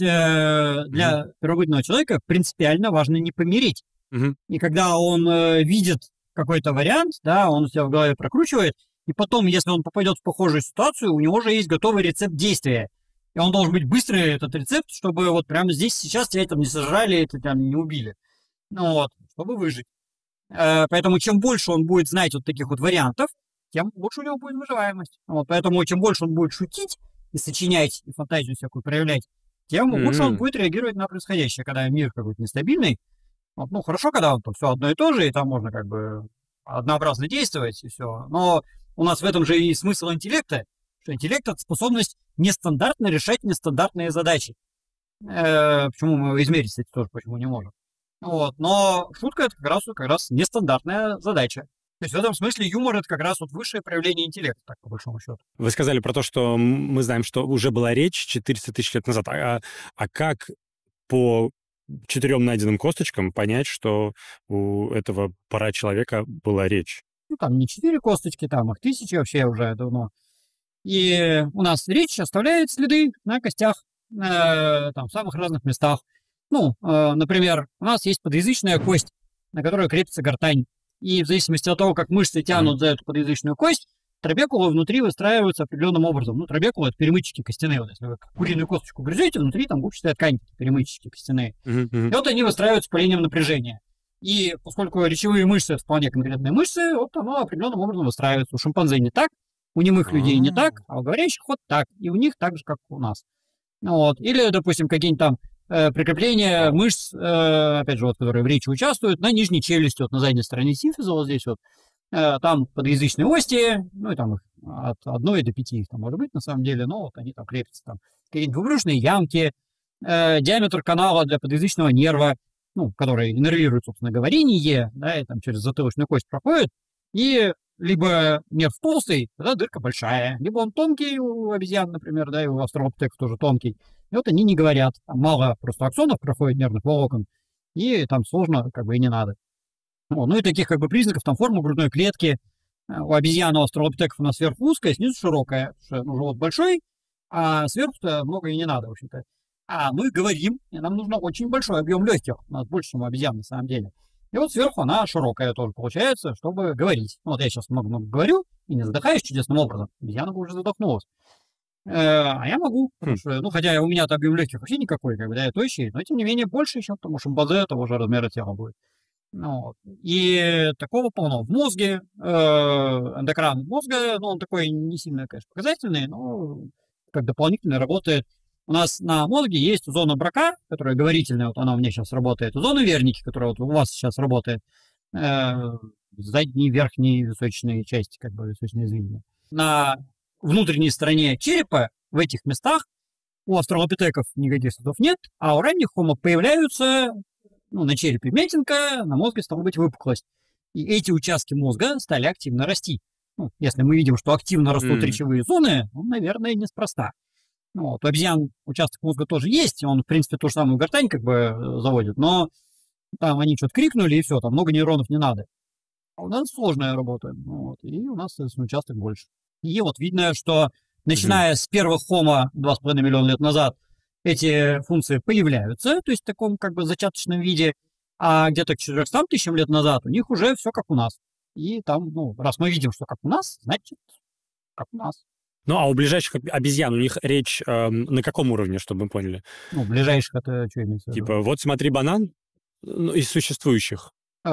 для первобытного человека принципиально важно не помереть. И когда он видит какой-то вариант, да, он себя в голове прокручивает, и потом, если он попадет в похожую ситуацию, у него уже есть готовый рецепт действия. И он должен быть быстрый, этот рецепт, чтобы вот прямо здесь, сейчас тебя там не сожрали, тебя там не убили. Ну вот, чтобы выжить. Поэтому чем больше он будет знать вот таких вот вариантов, тем лучше у него будет выживаемость. Вот, поэтому чем больше он будет шутить и сочинять, и фантазию всякую проявлять, тем лучше он будет реагировать на происходящее, когда мир какой-то нестабильный. Вот, ну, хорошо, когда он там все одно и то же, и там можно как бы однообразно действовать, и все. Но у нас в этом же и смысл интеллекта, что интеллект — это способность нестандартно решать нестандартные задачи. Почему мы его измерить, кстати, тоже почему не можем. Вот. Но шутка — это как раз нестандартная задача. То есть в этом смысле юмор — это как раз вот высшее проявление интеллекта, так по большому счету. Вы сказали про то, что мы знаем, что уже была речь 400 000 лет назад. А как по 4 найденным косточкам понять, что у этого человека была речь? Ну, там не 4 косточки, там их 1000 вообще уже давно. И у нас речь оставляет следы на костях, там, в самых разных местах. Ну, например, у нас есть подъязычная кость, на которой крепится гортань. И в зависимости от того, как мышцы тянут за эту подъязычную кость, трабекулы внутри выстраиваются определенным образом. Ну, трабекулы — это перемычки костяные. Вот если вы куриную косточку грызете, внутри там губчатая ткань, перемычки костяные. И вот они выстраиваются по линиям напряжения. И поскольку речевые мышцы — это вполне конкретные мышцы, вот оно определенным образом выстраивается. У шимпанзе не так, у немых людей не так, а у говорящих вот так. И у них так же, как у нас. Вот. Или, допустим, какие-нибудь там прикрепления мышц, опять же, вот, которые в речи участвуют, на нижней челюсти, вот на задней стороне симфиза, вот здесь вот. Там подъязычные ости, ну и там их от 1 до 5 их там может быть на самом деле, но вот они там крепятся там. Какие-нибудь двубрюшные ямки, диаметр канала для подъязычного нерва, ну, который иннервирует, собственно, говорение, да, и там через затылочную кость проходит, и либо нерв толстый, тогда дырка большая, либо он тонкий у обезьян, например, да, и у австралопитеков тоже тонкий, и вот они не говорят, там мало просто аксонов проходит, нервных волокон, и там сложно, как бы, и не надо. Ну и таких как бы признаков, там форма грудной клетки, у обезьян, у австралопитеков она сверху узкая, снизу широкая, потому что живот большой, а сверху-то много и не надо, в общем-то. А мы говорим, и нам нужно очень большой объем легких, у нас больше, чем у обезьян на самом деле. И вот сверху она широкая тоже получается, чтобы говорить. Вот я сейчас много-много говорю, и не задыхаешься чудесным образом. Обезьяна бы уже задохнулась. А я могу, потому что, хотя у меня-то объем легких вообще никакой, как бы, да, я тощий, но тем не менее больше еще, потому что шимпанзе того же размера тела будет. И такого полно. В мозге, эндокран мозга, он такой не сильно, конечно, показательный, но как дополнительно работает. У нас на мозге есть зона Брака, которая говорительная, вот она у меня сейчас работает, зона Верники, которая вот у вас сейчас работает, задние, верхние височные части, как бы височные извилины. На внутренней стороне черепа в этих местах у австралопитеков никаких следов нет, а у ранних хомо появляются, на черепе вмятинка, на мозге стала быть выпуклость. И эти участки мозга стали активно расти. Если мы видим, что активно растут речевые зоны, наверное, неспроста. У обезьян участок мозга тоже есть, он, в принципе, ту же самую гортань как бы заводит, но там они что-то крикнули, и все, там много нейронов не надо. А у нас сложная работа, и у нас, соответственно, участок больше. И вот видно, что начиная с первых хомо 2,5 миллиона лет назад эти функции появляются, то есть в таком как бы зачаточном виде, а где-то к 400 тысячам лет назад у них уже все как у нас. И там, раз мы видим, что как у нас, значит, как у нас. А у ближайших обезьян у них речь на каком уровне, чтобы мы поняли? Ближайших это что имеется в виду? Типа, вот смотри, банан из существующих.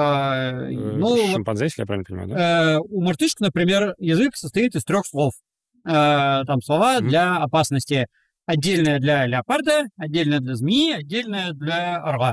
Шимпанзе, если я правильно понимаю, да? У мартышек, например, язык состоит из 3 слов. Там слова для опасности. Отдельное для леопарда, отдельное для змеи, отдельное для орла.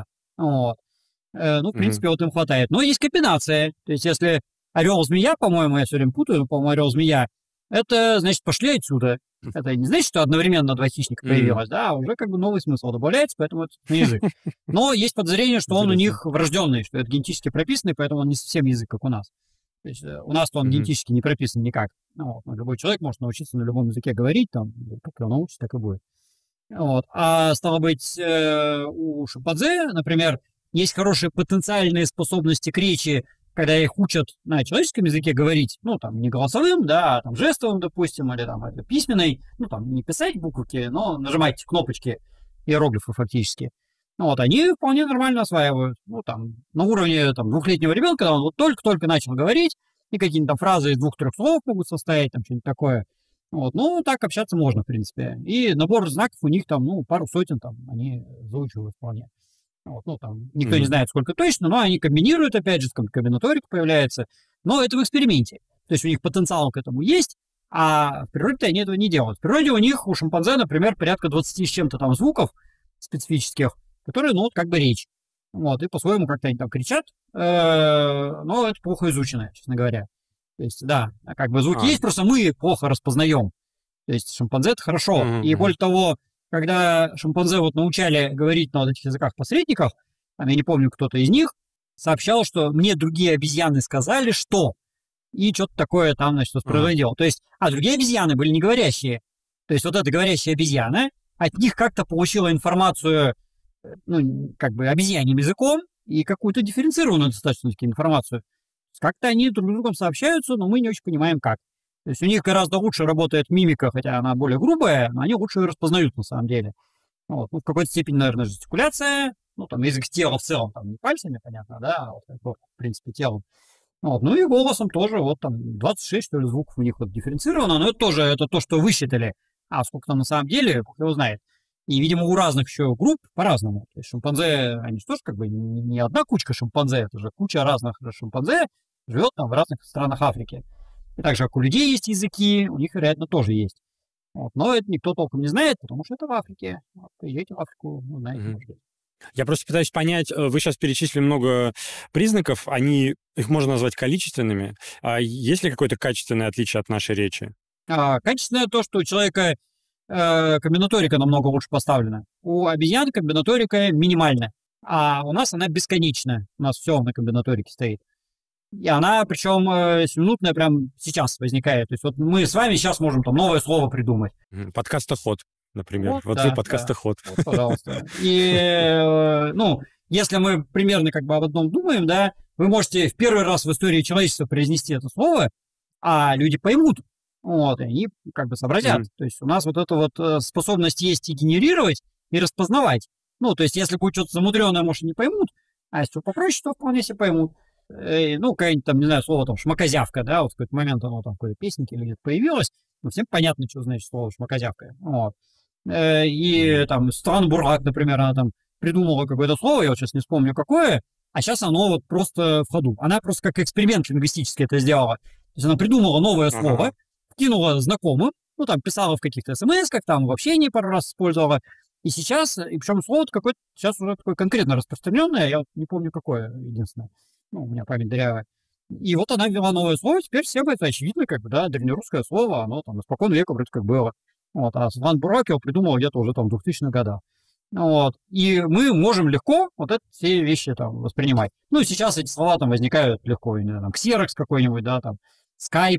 В принципе, вот им хватает. Но есть комбинация. То есть, если орел-змея, по-моему, я все время путаю, по-моему, орел-змея, это, значит, пошли отсюда. Это не значит, что одновременно 2 хищника появилось, да, уже как бы новый смысл добавляется, поэтому это на язык. Но есть подозрение, что он у них врожденный, что это генетически прописанный, поэтому он не совсем язык, как у нас. То есть у нас-то он генетически не прописан никак. Любой человек может научиться на любом языке говорить, там, как он научится, так и будет. А стало быть, у шимпанзе, например, есть хорошие потенциальные способности к речи, когда их учат на человеческом языке говорить, не голосовым, да, а жестовым, допустим, или письменной, не писать буквки, но нажимать кнопочки, иероглифы фактически. Они вполне нормально осваивают. На уровне 2-летнего ребенка, когда он вот только-только начал говорить, и какие-нибудь там фразы из 2-3 слов могут составить, что-нибудь такое. Так общаться можно, в принципе. И набор знаков у них пару сотен, они заучивают вполне. Никто не знает, сколько точно, но они комбинируют, опять же, комбинаторика появляется. Но это в эксперименте. То есть у них потенциал к этому есть, а в природе они этого не делают. В природе у них, у шимпанзе, например, порядка 20 с чем-то там звуков специфических, которые, как бы речь. И по-своему как-то они там кричат, но это плохо изучено, честно говоря. То есть, да, как бы звуки есть, просто мы плохо распознаем. То есть шимпанзе это хорошо. И более того, когда шимпанзе научали говорить на этих языках-посредниках, я не помню, кто-то из них сообщал, что мне другие обезьяны сказали, что, и что-то такое там, воспроизводил. То есть, другие обезьяны были не говорящие. То есть, вот эта говорящая обезьяна от них как-то получила информацию, как бы обезьяньим языком и какую-то дифференцированную достаточно-таки информацию. Как-то они друг с другом сообщаются, но мы не очень понимаем, как. То есть у них гораздо лучше работает мимика, хотя она более грубая, но они лучше ее распознают на самом деле. В какой-то степени, наверное, жестикуляция, язык тела в целом, не пальцами, понятно, да, в принципе, телом. И голосом тоже, 26, что ли, звуков у них дифференцировано, но это тоже это то, что высчитали. А сколько там на самом деле, кто знает. И, видимо, у разных еще групп по-разному. То есть шимпанзе, они же тоже как бы не одна кучка шимпанзе, это же куча разных шимпанзе живет в разных странах Африки. И также, как у людей есть языки, у них, вероятно, тоже есть. Но это никто толком не знает, потому что это в Африке. Приезжайте в Африку, знаете, может быть. Я просто пытаюсь понять, вы сейчас перечислили много признаков, их можно назвать количественными. А есть ли какое-то качественное отличие от нашей речи? Качественное то, что у человека комбинаторика намного лучше поставлена. У обезьян комбинаторика минимальна, а у нас она бесконечная. У нас все на комбинаторике стоит. И она, причем, сиюминутная прям сейчас возникает. То есть мы с вами сейчас можем новое слово придумать. Подкастоход, например. Вы подкастоход. Да. Пожалуйста. И, если мы примерно как бы об одном думаем, да, вы можете в первый раз в истории человечества произнести это слово, а люди поймут. И они как бы сообразят. То есть у нас эта способность есть и генерировать, и распознавать. То есть если будет что-то замудренное, может, и не поймут, а если что попроще, то вполне себе поймут. ну, какая-нибудь там, не знаю, слово там шмакозявка, да, вот в какой-то момент оно там в какой-то песенке или где-то появилось, ну, всем понятно, что значит слово шмакозявка. Вот. И там Стран-Бурак, например, она там придумала какое-то слово, я вот сейчас не вспомню какое, а сейчас оно вот просто в ходу. Она просто как эксперимент лингвистический это сделала. То есть она придумала новое слово, вкинула знакомым, ну, там, писала в каких-то смс-ках, там, в общении пару раз использовала. И сейчас, и причем слово какое-то сейчас уже такое конкретно распространенное, я вот не помню какое, единственное. Ну, у меня память дырявая. И вот она ввела новое слово, теперь всем это очевидно, как бы, да, древнерусское слово, оно там испокон века вроде как было. Вот, а Стран-Бурак его придумал где-то уже там в 2000-х годах. Вот. И мы можем легко вот эти все вещи там воспринимать. Ну, и сейчас эти слова там возникают легко, не знаю, там, Xerox какой-нибудь, да, там, Skype,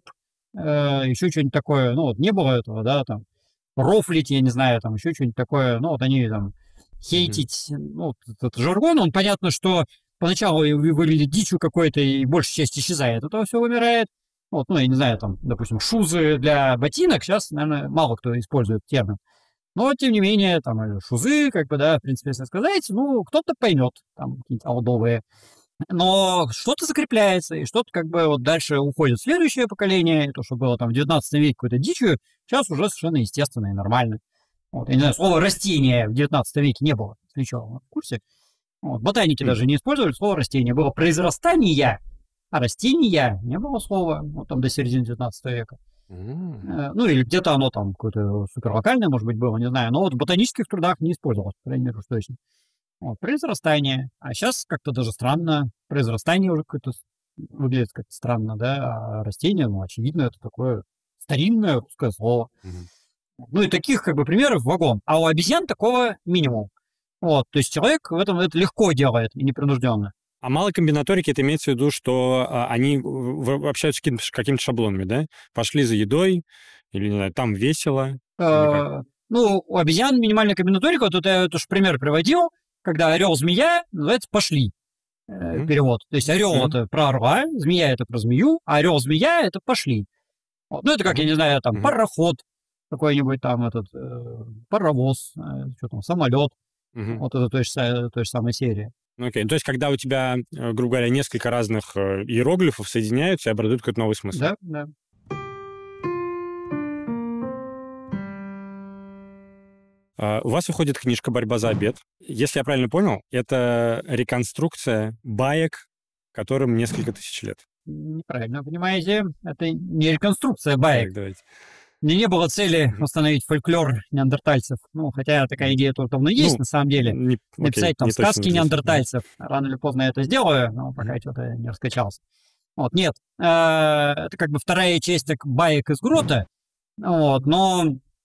еще что-нибудь такое, ну, вот не было этого, да, там, рофлить, я не знаю, там, еще что-нибудь такое, ну, вот они там, хейтить, ну, этот жаргон, он понятно, что поначалу выглядит дичью какой-то, и большая часть исчезает, это все вымирает. Вот, ну, я не знаю, там, допустим, шузы для ботинок, сейчас, наверное, мало кто использует термин. Но, тем не менее, там, шузы, как бы, да, в принципе, если сказать, ну, кто-то поймет, там, какие-то аудовые. Но что-то закрепляется, и что-то, как бы, вот дальше уходит следующее поколение, то, что было там в 19 веке какой-то дичью, сейчас уже совершенно естественно и нормально. Вот, я не знаю, слова «растение» в 19 веке не было, если что, в курсе. Вот, ботаники даже не использовали слово «растение», было «произрастание», а «растения» не было слова, вот там до середины 19 века. Ну, или где-то оно там какое-то суперлокальное, может быть, было, не знаю. Но вот в ботанических трудах не использовалось, по крайней мере, уж точно. Вот, произрастание. А сейчас как-то даже странно. Произрастание уже какое-то выглядит как-то странно, да. А растение, ну, очевидно, это такое старинное русское слово. Ну, и таких, как бы, примеров вагон. А у обезьян такого минимум. Вот, то есть человек в этом это легко делает и непринужденно. А малой комбинаторики, это имеется в виду, что они общаются с какими-то шаблонами, да? Пошли за едой, или, не знаю, там весело. Ну, у обезьян минимальная комбинаторика, вот это я тоже пример приводил, когда орел-змея называется «пошли». Перевод. То есть орел это про орла, змея это про змею, а орел-змея это «пошли». Вот. Ну, это как, я не знаю, там, пароход какой-нибудь там, этот, паровоз, что там, самолет. Вот это той же самой серии. Окей. То есть, когда у тебя, грубо говоря, несколько разных иероглифов соединяются и образуют какой-то новый смысл. Да, да. У вас выходит книжка «Борьба за обед». Если я правильно понял, это реконструкция баек, которым несколько тысяч лет. Неправильно понимаете. Это не реконструкция баек. Так, давайте. Мне не было цели установить фольклор неандертальцев. Ну, хотя такая идея тоже давно есть, на самом деле. Написать там сказки неандертальцев. Рано или поздно я это сделаю, но пока что-то не раскачался. Вот, нет. Это как бы вторая часть так, баек из грота. Вот, но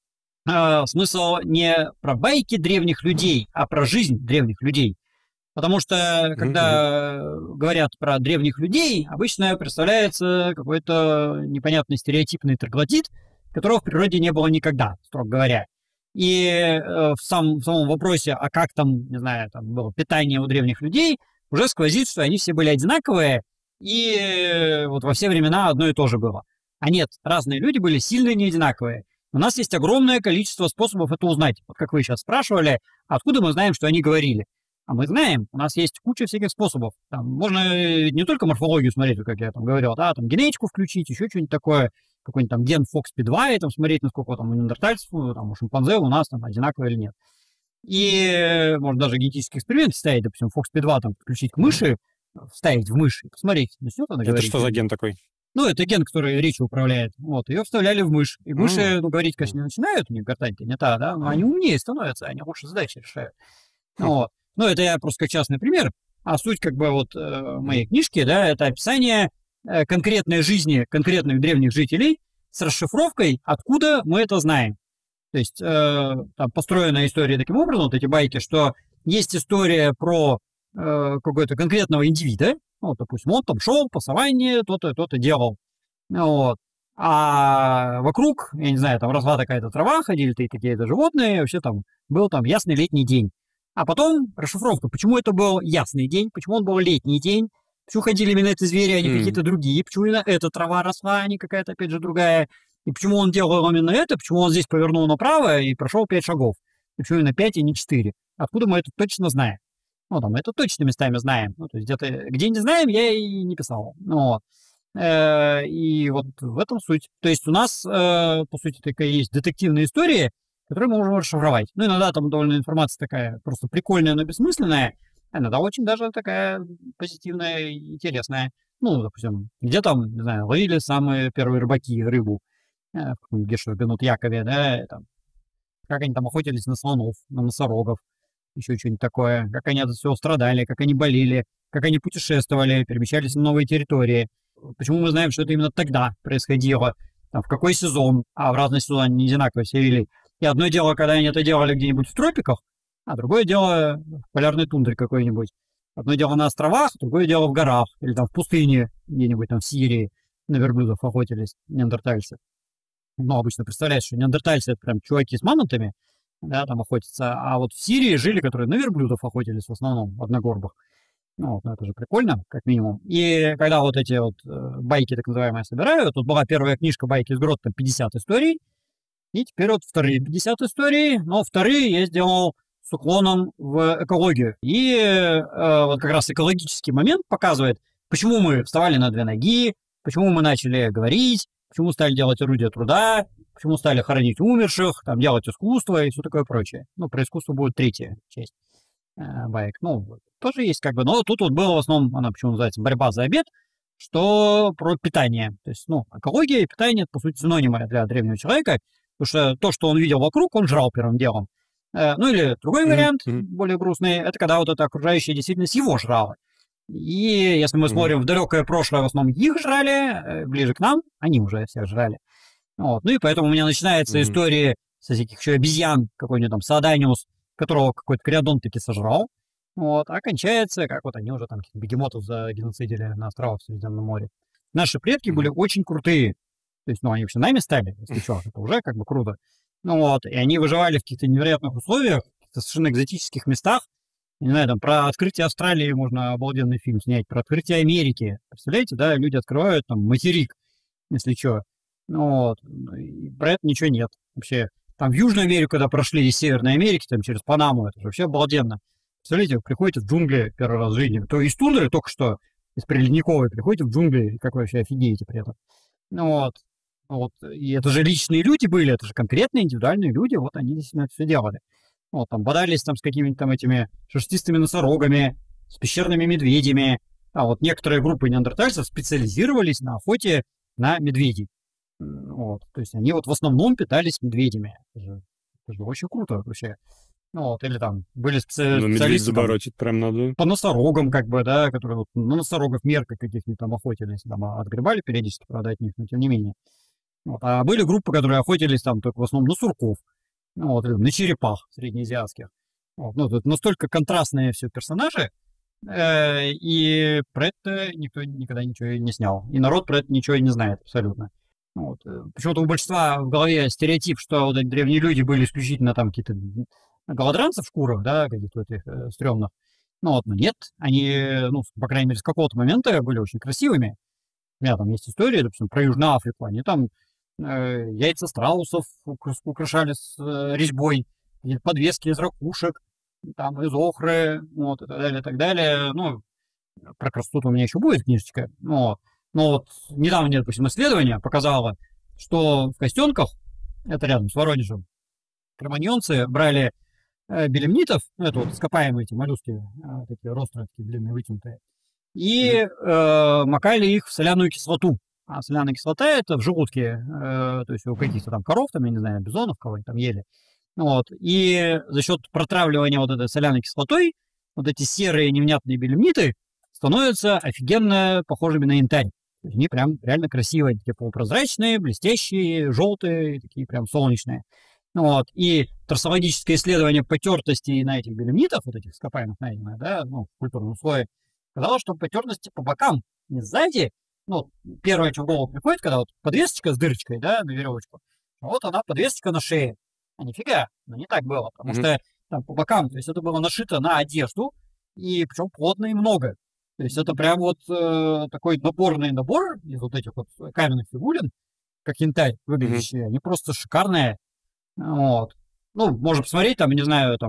смысл не про байки древних людей, а про жизнь древних людей. Потому что, когда говорят про древних людей, обычно представляется какой-то непонятный стереотипный троглодит, которого в природе не было никогда, строго говоря. И в самом вопросе, а как там, не знаю, там было питание у древних людей, уже сквозит, что они все были одинаковые, и вот во все времена одно и то же было. А нет, разные люди были сильно не одинаковые. У нас есть огромное количество способов это узнать. Вот как вы сейчас спрашивали, откуда мы знаем, что они говорили. А мы знаем, у нас есть куча всяких способов. Там можно не только морфологию смотреть, как я там говорил, да, там генетику включить, еще что-нибудь такое, какой-нибудь там ген FOXP2, и там смотреть, насколько там у неандертальцев, там у шимпанзе у нас там одинаково или нет. И можно даже генетический эксперимент ставить, допустим, FOXP2 там подключить к мыши, вставить в мышь и посмотреть, начнет она говорить. Это что за ген такой? Ну, это ген, который речью управляет. Вот, ее вставляли в мышь. И мыши, ну, говорить, конечно, не начинают, у них гортань-то не та, да, но они умнее становятся, они лучше задачи решают. Вот. Ну, это я просто как частный пример. А суть, как бы, вот моей книжки, да, это описание конкретной жизни конкретных древних жителей с расшифровкой, откуда мы это знаем. То есть там построена история таким образом, вот эти байки, что есть история про какого-то конкретного индивида, ну, допустим, он там шел по саванне, то-то, то-то делал. Вот. А вокруг, я не знаю, там росла такая-то трава, ходили такие-то животные, вообще там был там ясный летний день. А потом расшифровка, почему это был ясный день, почему он был летний день, почему ходили именно эти звери, а не какие-то другие, почему именно эта трава росла, а не какая-то, опять же, другая, и почему он делал именно это, почему он здесь повернул направо и прошел 5 шагов, и почему именно 5 и не 4. Откуда мы это точно знаем? Ну, там, это точно местами знаем. Ну, то есть где-то, где не знаем, я и не писал. Ну, вот. И вот в этом суть. То есть у нас, по сути, такая есть детективная история, которую мы можем расшифровать. Ну, иногда там довольно информация такая просто прикольная, но бессмысленная, а иногда очень даже такая позитивная и интересная. Ну, допустим, где там, не знаю, ловили самые первые рыбаки рыбу, в каком-нибудь Гешев-Бенут Якове, да, там, как они там охотились на слонов, на носорогов, еще что-нибудь такое, как они от всего страдали, как они болели, как они путешествовали, перемещались на новые территории. Почему мы знаем, что это именно тогда происходило, там, в какой сезон, а в разные сезоны они не одинаково все вели. И одно дело, когда они это делали где-нибудь в тропиках, а другое дело в полярной тундре какой-нибудь. Одно дело на островах, другое дело в горах, или там в пустыне, где-нибудь там в Сирии на верблюдов охотились неандертальцы. Ну, обычно представляешь, что неандертальцы — это прям чуваки с мамонтами, да, там охотятся, а вот в Сирии жили, которые на верблюдов охотились в основном, в одногорбах. Ну, это же прикольно, как минимум. И когда вот эти вот байки, так называемые, собираю, тут была первая книжка «Байки из грот», там 50 историй, и теперь вот вторые 50 историй, но вторые я сделал с уклоном в экологию. И вот как раз экологический момент показывает, почему мы вставали на две ноги, почему мы начали говорить, почему стали делать орудия труда, почему стали хоронить умерших, там, делать искусство и все такое прочее. Ну, про искусство будет третья часть баек. Ну, тоже есть как бы, но тут вот было в основном, она почему называется «Борьба за обед», что про питание. То есть, ну, экология и питание — это, по сути, синонимы для древнего человека, потому что то, что он видел вокруг, он жрал первым делом. Ну, или другой вариант, более грустный, это когда вот эта окружающая действительность его жрала. И если мы смотрим в далекое прошлое, в основном их жрали, ближе к нам, они уже всех жрали. Вот. Ну и поэтому у меня начинается история со всяких еще обезьян, какой-нибудь там Сааданиус, которого какой-то Криадон таки сожрал. Вот. А кончается, как вот они уже там бегемотов загеноцидили на островах в Средиземном море. Наши предки были очень крутые. То есть, ну, они вообще нами стали, если что, это уже как бы круто. Ну вот, и они выживали в каких-то невероятных условиях, в каких-то совершенно экзотических местах. Не знаю, там про открытие Австралии можно обалденный фильм снять, про открытие Америки. Представляете, да, люди открывают там материк, если что. Ну вот, и про это ничего нет. Вообще, там в Южную Америку, когда прошли из Северной Америки, там через Панаму, это же вообще обалденно. Представляете, вы приходите в джунгли первый раз в жизни, то из тундры только что, из приледниковой, приходите в джунгли, как вы вообще офигеете при этом. Ну вот. Вот, и это же личные люди были, это же конкретные индивидуальные люди, вот они действительно это все делали. Вот, там бодались там с какими-то там этими шерстистыми носорогами, с пещерными медведями. А вот некоторые группы неандертальцев специализировались на охоте на медведей. Вот, то есть они вот в основном питались медведями. Это же очень круто вообще. Ну вот, или там были специалисты... Ну, медведь заборотить прям надо. По носорогам, как бы, да, которые вот на носорогов мерка каких-нибудь там охотились, там отгребали периодически, правда, от них, но тем не менее. Вот. А были группы, которые охотились там только в основном на сурков, вот, на черепах среднеазиатских. Вот. Ну, тут настолько контрастные все персонажи, и про это никто никогда ничего не снял. И народ про это ничего не знает абсолютно. Вот. Почему-то у большинства в голове стереотип, что вот эти древние люди были исключительно там какие-то голодранцы в шкурах, да, каких-то этих стрёмных. Ну вот, но нет, они, ну, по крайней мере, с какого-то момента были очень красивыми. У меня там есть история, допустим, про Южную Африку. Они там яйца страусов украшали с резьбой, подвески из ракушек, там из охры, вот, и так далее, и так далее. Ну, про красоту у меня еще будет книжечка. Но вот недавнее, допустим, исследование показало, что в Костенках, это рядом с Воронежем, кроманьонцы брали белемнитов, ну, это вот ископаемые эти моллюски, такие рострые, такие длинные, вытянутые, и макали их в соляную кислоту. А соляная кислота — это в желудке, то есть у каких-то там коров, там, я не знаю, бизонов, кого они там ели. Вот. И за счет протравливания вот этой соляной кислотой вот эти серые невнятные белемниты становятся офигенно похожими на янтарь. То есть они прям реально красивые, такие полупрозрачные, блестящие, желтые, такие прям солнечные. Вот. И трассологическое исследование потертости на этих белемнитах, вот этих ископаемых найденных, да, ну, в культурном слое, сказала, что потертости по бокам, не сзади. Ну, первое, что в голову приходит, когда вот подвесочка с дырочкой, да, на веревочку, вот она подвесочка на шее. А нифига, ну не так было, потому что там по бокам, то есть это было нашито на одежду, и причем плотно и много. То есть это прям вот такой наборный набор из вот этих вот каменных фигурин, как янтарь выглядящие, они просто шикарные. Вот. Ну, можно посмотреть, там, не знаю, там,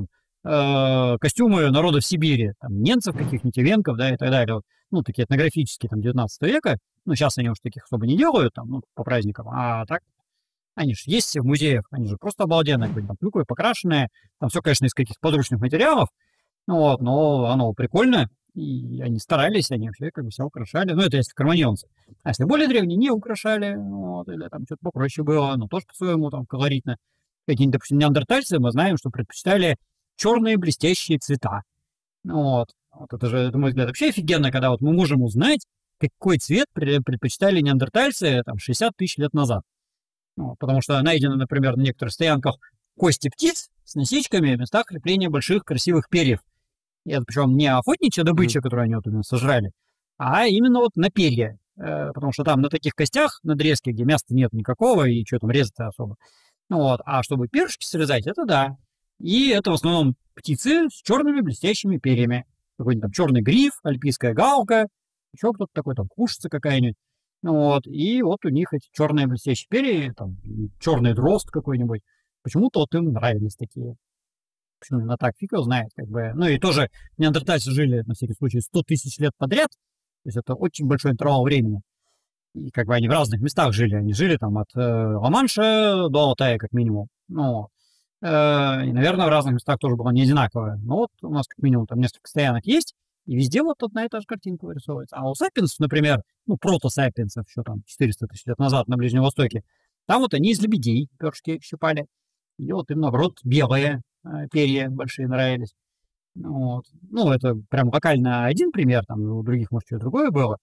костюмы народов Сибири, там, немцев каких-нибудь, венков, да, и так далее. Вот, ну, такие этнографические, там, 19 века. Ну, сейчас они уж таких особо не делают, там, ну, по праздникам. А так, они же есть в музеях, они же просто обалденные, там, клюквой покрашенные. Там все, конечно, из каких-то подручных материалов. Ну, вот, но оно прикольно. И они старались, они вообще как бы все украшали. Ну, это если кроманьонцы. А если более древние, не украшали, вот, или там что-то попроще было, но тоже по-своему там колоритно. Какие-нибудь, допустим, неандертальцы, мы знаем, что предпочитали черные блестящие цвета. Вот. Вот это же, на мой взгляд, вообще офигенно, когда вот мы можем узнать, какой цвет предпочитали неандертальцы там 60 тысяч лет назад. Ну, потому что найдены, например, на некоторых стоянках кости птиц с насечками в местах крепления больших красивых перьев. И это причем не охотничья добыча, которую они вот именно сожрали, а именно вот на перья. Потому что там на таких костях, надрезке, где мяса нет никакого, и что там резать-то особо. Ну вот. А чтобы перышки срезать, это да. И это в основном птицы с черными блестящими перьями. Какой-нибудь там черный гриф, альпийская галка, еще кто-то такой, там кушица какая-нибудь. Ну вот. И вот у них эти черные блестящие перья, там черный дрозд какой-нибудь. Почему-то вот им нравились такие. Почему именно так, фиг его знает, как бы. Ну и тоже неандертальцы жили, на всякий случай, 100 тысяч лет подряд. То есть это очень большой интервал времени. И как бы они в разных местах жили. Они жили там от Ла-Манша до Алтая, как минимум. Ну, и, наверное, в разных местах тоже было не одинаково. Но вот у нас как минимум там несколько стоянок есть, и везде вот одна и та же картинка вырисовывается. А у сапиенсов, например, ну, прото-сапиенсов, еще там 400 тысяч лет назад на Ближнем Востоке, там вот они из лебедей перышки щипали. И вот им, наоборот, белые перья большие нравились. Вот. Ну, это прям локально один пример, там у других, может, что-то другое было.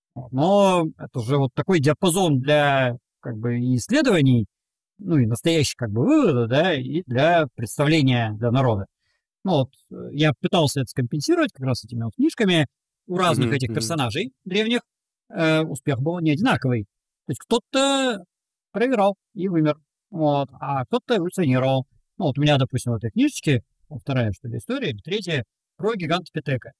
Но это же вот такой диапазон для как бы исследований, ну и настоящих как бы выводов, да, и для представления для народа. Ну вот, я пытался это скомпенсировать как раз этими вот книжками. У разных этих персонажей древних успех был не одинаковый. То есть кто-то проиграл и вымер, вот, а кто-то эволюционировал. Ну вот у меня, допустим, в этой книжечке, вторая, что ли, история, или третья, про гигантопитека.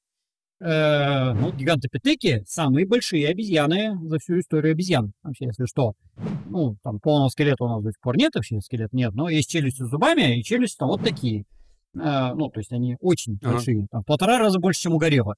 Ну, гигантопитеки — самые большие обезьяны за всю историю обезьян, вообще, если что. Ну, там полного скелета у нас до сих пор нет, вообще скелет нет, но есть челюсти с зубами, и челюсти там вот такие. Ну, то есть они очень большие, там, 1,5 раза больше, чем у горилла.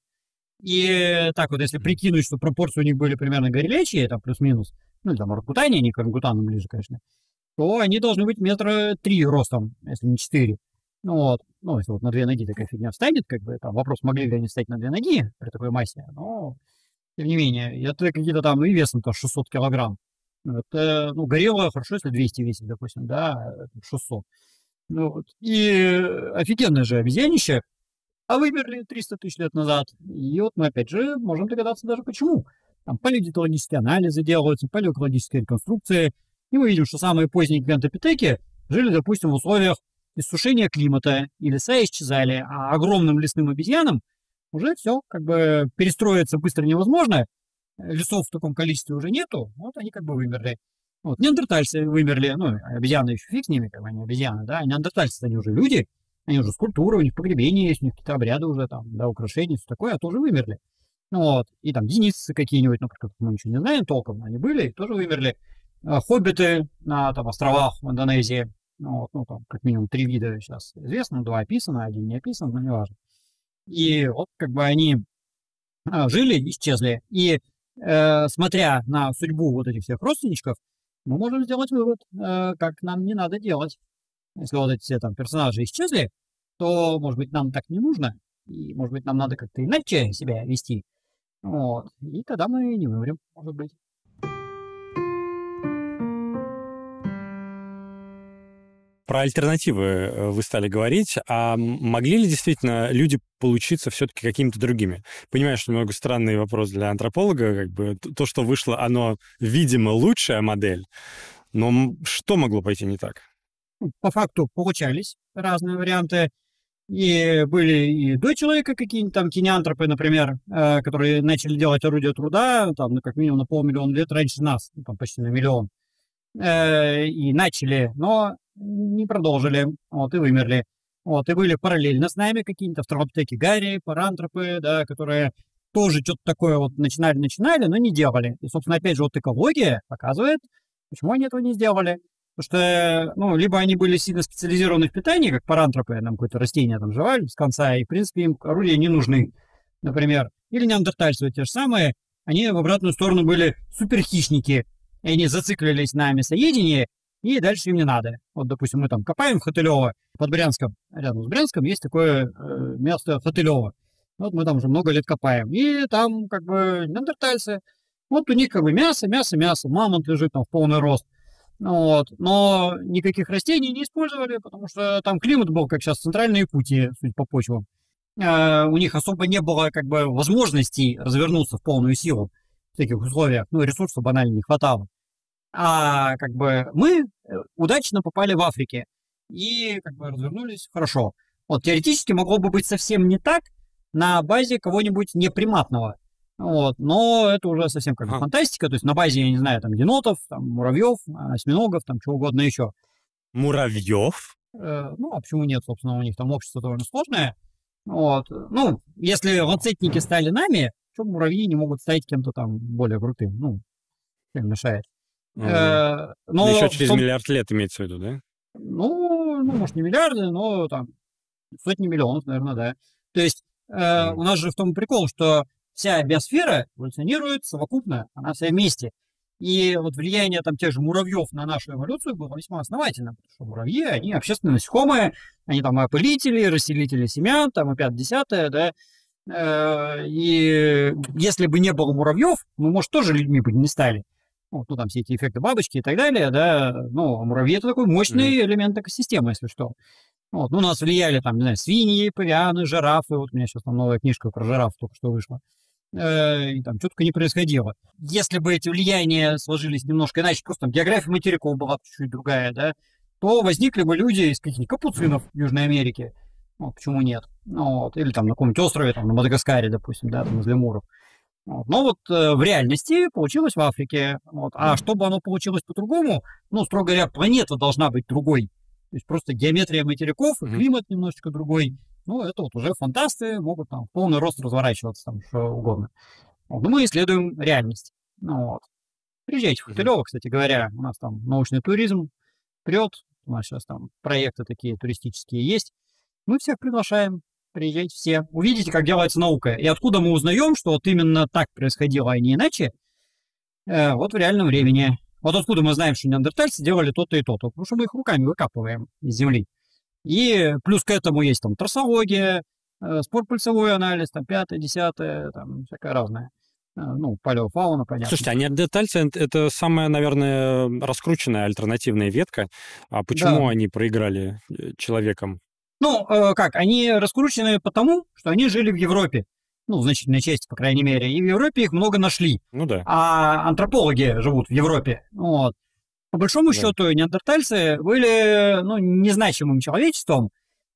И так вот, если прикинуть, что пропорции у них были примерно гориллячие, там плюс-минус, ну, или там орангутане, они к орангутанам ближе, конечно, то они должны быть 3 метра ростом, если не 4. Ну вот, ну, если вот на 2 ноги такая фигня встанет, как бы, там вопрос, могли ли они встать на 2 ноги при такой массе, но, тем не менее, это какие-то там, ну, и весом-то 600 килограмм. Это, ну, горилла, хорошо, если 200 весит, допустим, да, 600. Ну, вот. И офигенное же обезьянище, а вымерли 300 тысяч лет назад. И вот мы, опять же, можем догадаться даже почему. Там палеодинтологические анализы делаются, палеокологические реконструкции, и мы видим, что самые поздние гигантопитеки жили, допустим, в условиях иссушения климата, и леса исчезали, а огромным лесным обезьянам уже все, как бы перестроиться быстро невозможно, лесов в таком количестве уже нету, вот они как бы вымерли. Вот, неандертальцы вымерли, ну, обезьяны еще фиг с ними, как бы они обезьяны, да, неандертальцы, они уже люди, они уже скульптуры, у них погребения есть, у них какие-то обряды уже там, да, украшения, все такое, а тоже вымерли. Вот, и там денисцы какие-нибудь, ну, как мы ничего не знаем толком, они были, тоже вымерли. Хоббиты на там островах в Индонезии, ну, там, как минимум 3 вида сейчас известно, 2 описано, 1 не описан, но неважно. И вот как бы они жили, исчезли. И смотря на судьбу вот этих всех родственничков, мы можем сделать вывод, как нам не надо делать. Если вот эти все там персонажи исчезли, то, может быть, нам так не нужно, и, может быть, нам надо как-то иначе себя вести. Вот. И тогда мы не вымрем, может быть. Про альтернативы вы стали говорить, а могли ли действительно люди получиться все-таки какими-то другими? Понимаю, что немного странный вопрос для антрополога, как бы то, что вышло, оно, видимо, лучшая модель, но что могло пойти не так? По факту получались разные варианты, и были и до человека какие-нибудь там кинеантропы, например, которые начали делать орудия труда, там, как минимум на 500 000 лет раньше нас, там, почти на 1 миллион, и начали, но не продолжили, вот, и вымерли. Вот, и были параллельно с нами какие-нибудь австралопитеки Гарри, парантропы, да, которые тоже что-то такое вот начинали, но не делали. И, собственно, опять же, вот экология показывает, почему они этого не сделали. Потому что, ну, либо они были сильно специализированы в питании, как парантропы, там какое-то растение там жевали без конца, и, в принципе, им орудия не нужны, например. Или неандертальцы те же самые, они в обратную сторону были суперхищники, и они зациклились на мясоедении, и дальше им не надо. Вот, допустим, мы там копаем в Хотылево, под Брянском, рядом с Брянском есть такое место Хотылево. Вот мы там уже много лет копаем. И там как бы неандертальцы, вот у них как бы мясо, мамонт лежит там в полный рост. Вот. Но никаких растений не использовали, потому что там климат был, как сейчас в Центральной Якутии, судя по почвам. У них особо не было как бы возможностей развернуться в полную силу в таких условиях. Ну, ресурсов банально не хватало. А как бы мы удачно попали в Африке и как бы развернулись хорошо. Вот теоретически могло бы быть совсем не так на базе кого-нибудь неприматного. Вот, но это уже совсем как бы фантастика, то есть на базе, я не знаю, там енотов, там муравьев, осьминогов, там чего угодно еще. Муравьев? Ну, а почему нет, собственно, у них там общество довольно сложное. Вот, ну, если ланцетники стали нами, то муравьи не могут стать кем-то там более крутым, ну, чем мешает. Но еще через миллиард лет имеется в виду, да? Ну, может, не миллиарды, но там сотни миллионов, наверное, да. То есть у нас же в том прикол, что вся биосфера эволюционирует совокупно, она вся вместе. И вот влияние там тех же муравьев на нашу эволюцию было весьма основательно, потому что муравьи, они общественные насекомые, они там опылители, расселители семян, там и 5-10, да. И если бы не было муравьев, мы, может, тоже людьми бы не стали. Ну, там все эти эффекты бабочки и так далее, да. Ну, муравьи — это такой мощный элемент экосистемы, если что. Вот, ну, нас влияли там, не знаю, свиньи, павианы, жирафы. Вот у меня сейчас там новая книжка про жираф только что вышла. И там что-то не происходило. Если бы эти влияния сложились немножко иначе, просто там география материков была чуть-чуть другая, да, то возникли бы люди из каких-нибудь капуцинов в Южной Америке. Вот, почему нет? Ну, вот, или там на каком-нибудь острове, там, на Мадагаскаре, допустим, да, там, из лемуров. Вот. Но вот в реальности получилось в Африке. Вот. А чтобы оно получилось по-другому, ну, строго говоря, планета должна быть другой. То есть просто геометрия материков, климат немножечко другой. Ну, это вот уже фантасты могут там в полный рост разворачиваться, там, что угодно. Вот. Но мы исследуем реальность. Ну, вот. Приезжайте в Хотылево, кстати говоря. У нас там научный туризм прет. У нас сейчас там проекты такие туристические есть. Мы всех приглашаем. Приезжайте все. Увидите, как делается наука. И откуда мы узнаем, что вот именно так происходило, а не иначе, вот в реальном времени. Вот откуда мы знаем, что неандертальцы делали то-то и то-то. Потому что мы их руками выкапываем из земли. И плюс к этому есть там трассология, спор-пульсовой анализ, там 5-е, 10-е, там всякое разное. Ну, палеофауна, понятно. Слушайте, а неандертальцы — это самая, наверное, раскрученная альтернативная ветка. А почему они проиграли человекам? Ну, как, они раскручены потому, что они жили в Европе. Ну, в значительной части, по крайней мере. И в Европе их много нашли. Ну да. А антропологи живут в Европе. Вот. По большому счету, неандертальцы были, ну, незначимым человечеством,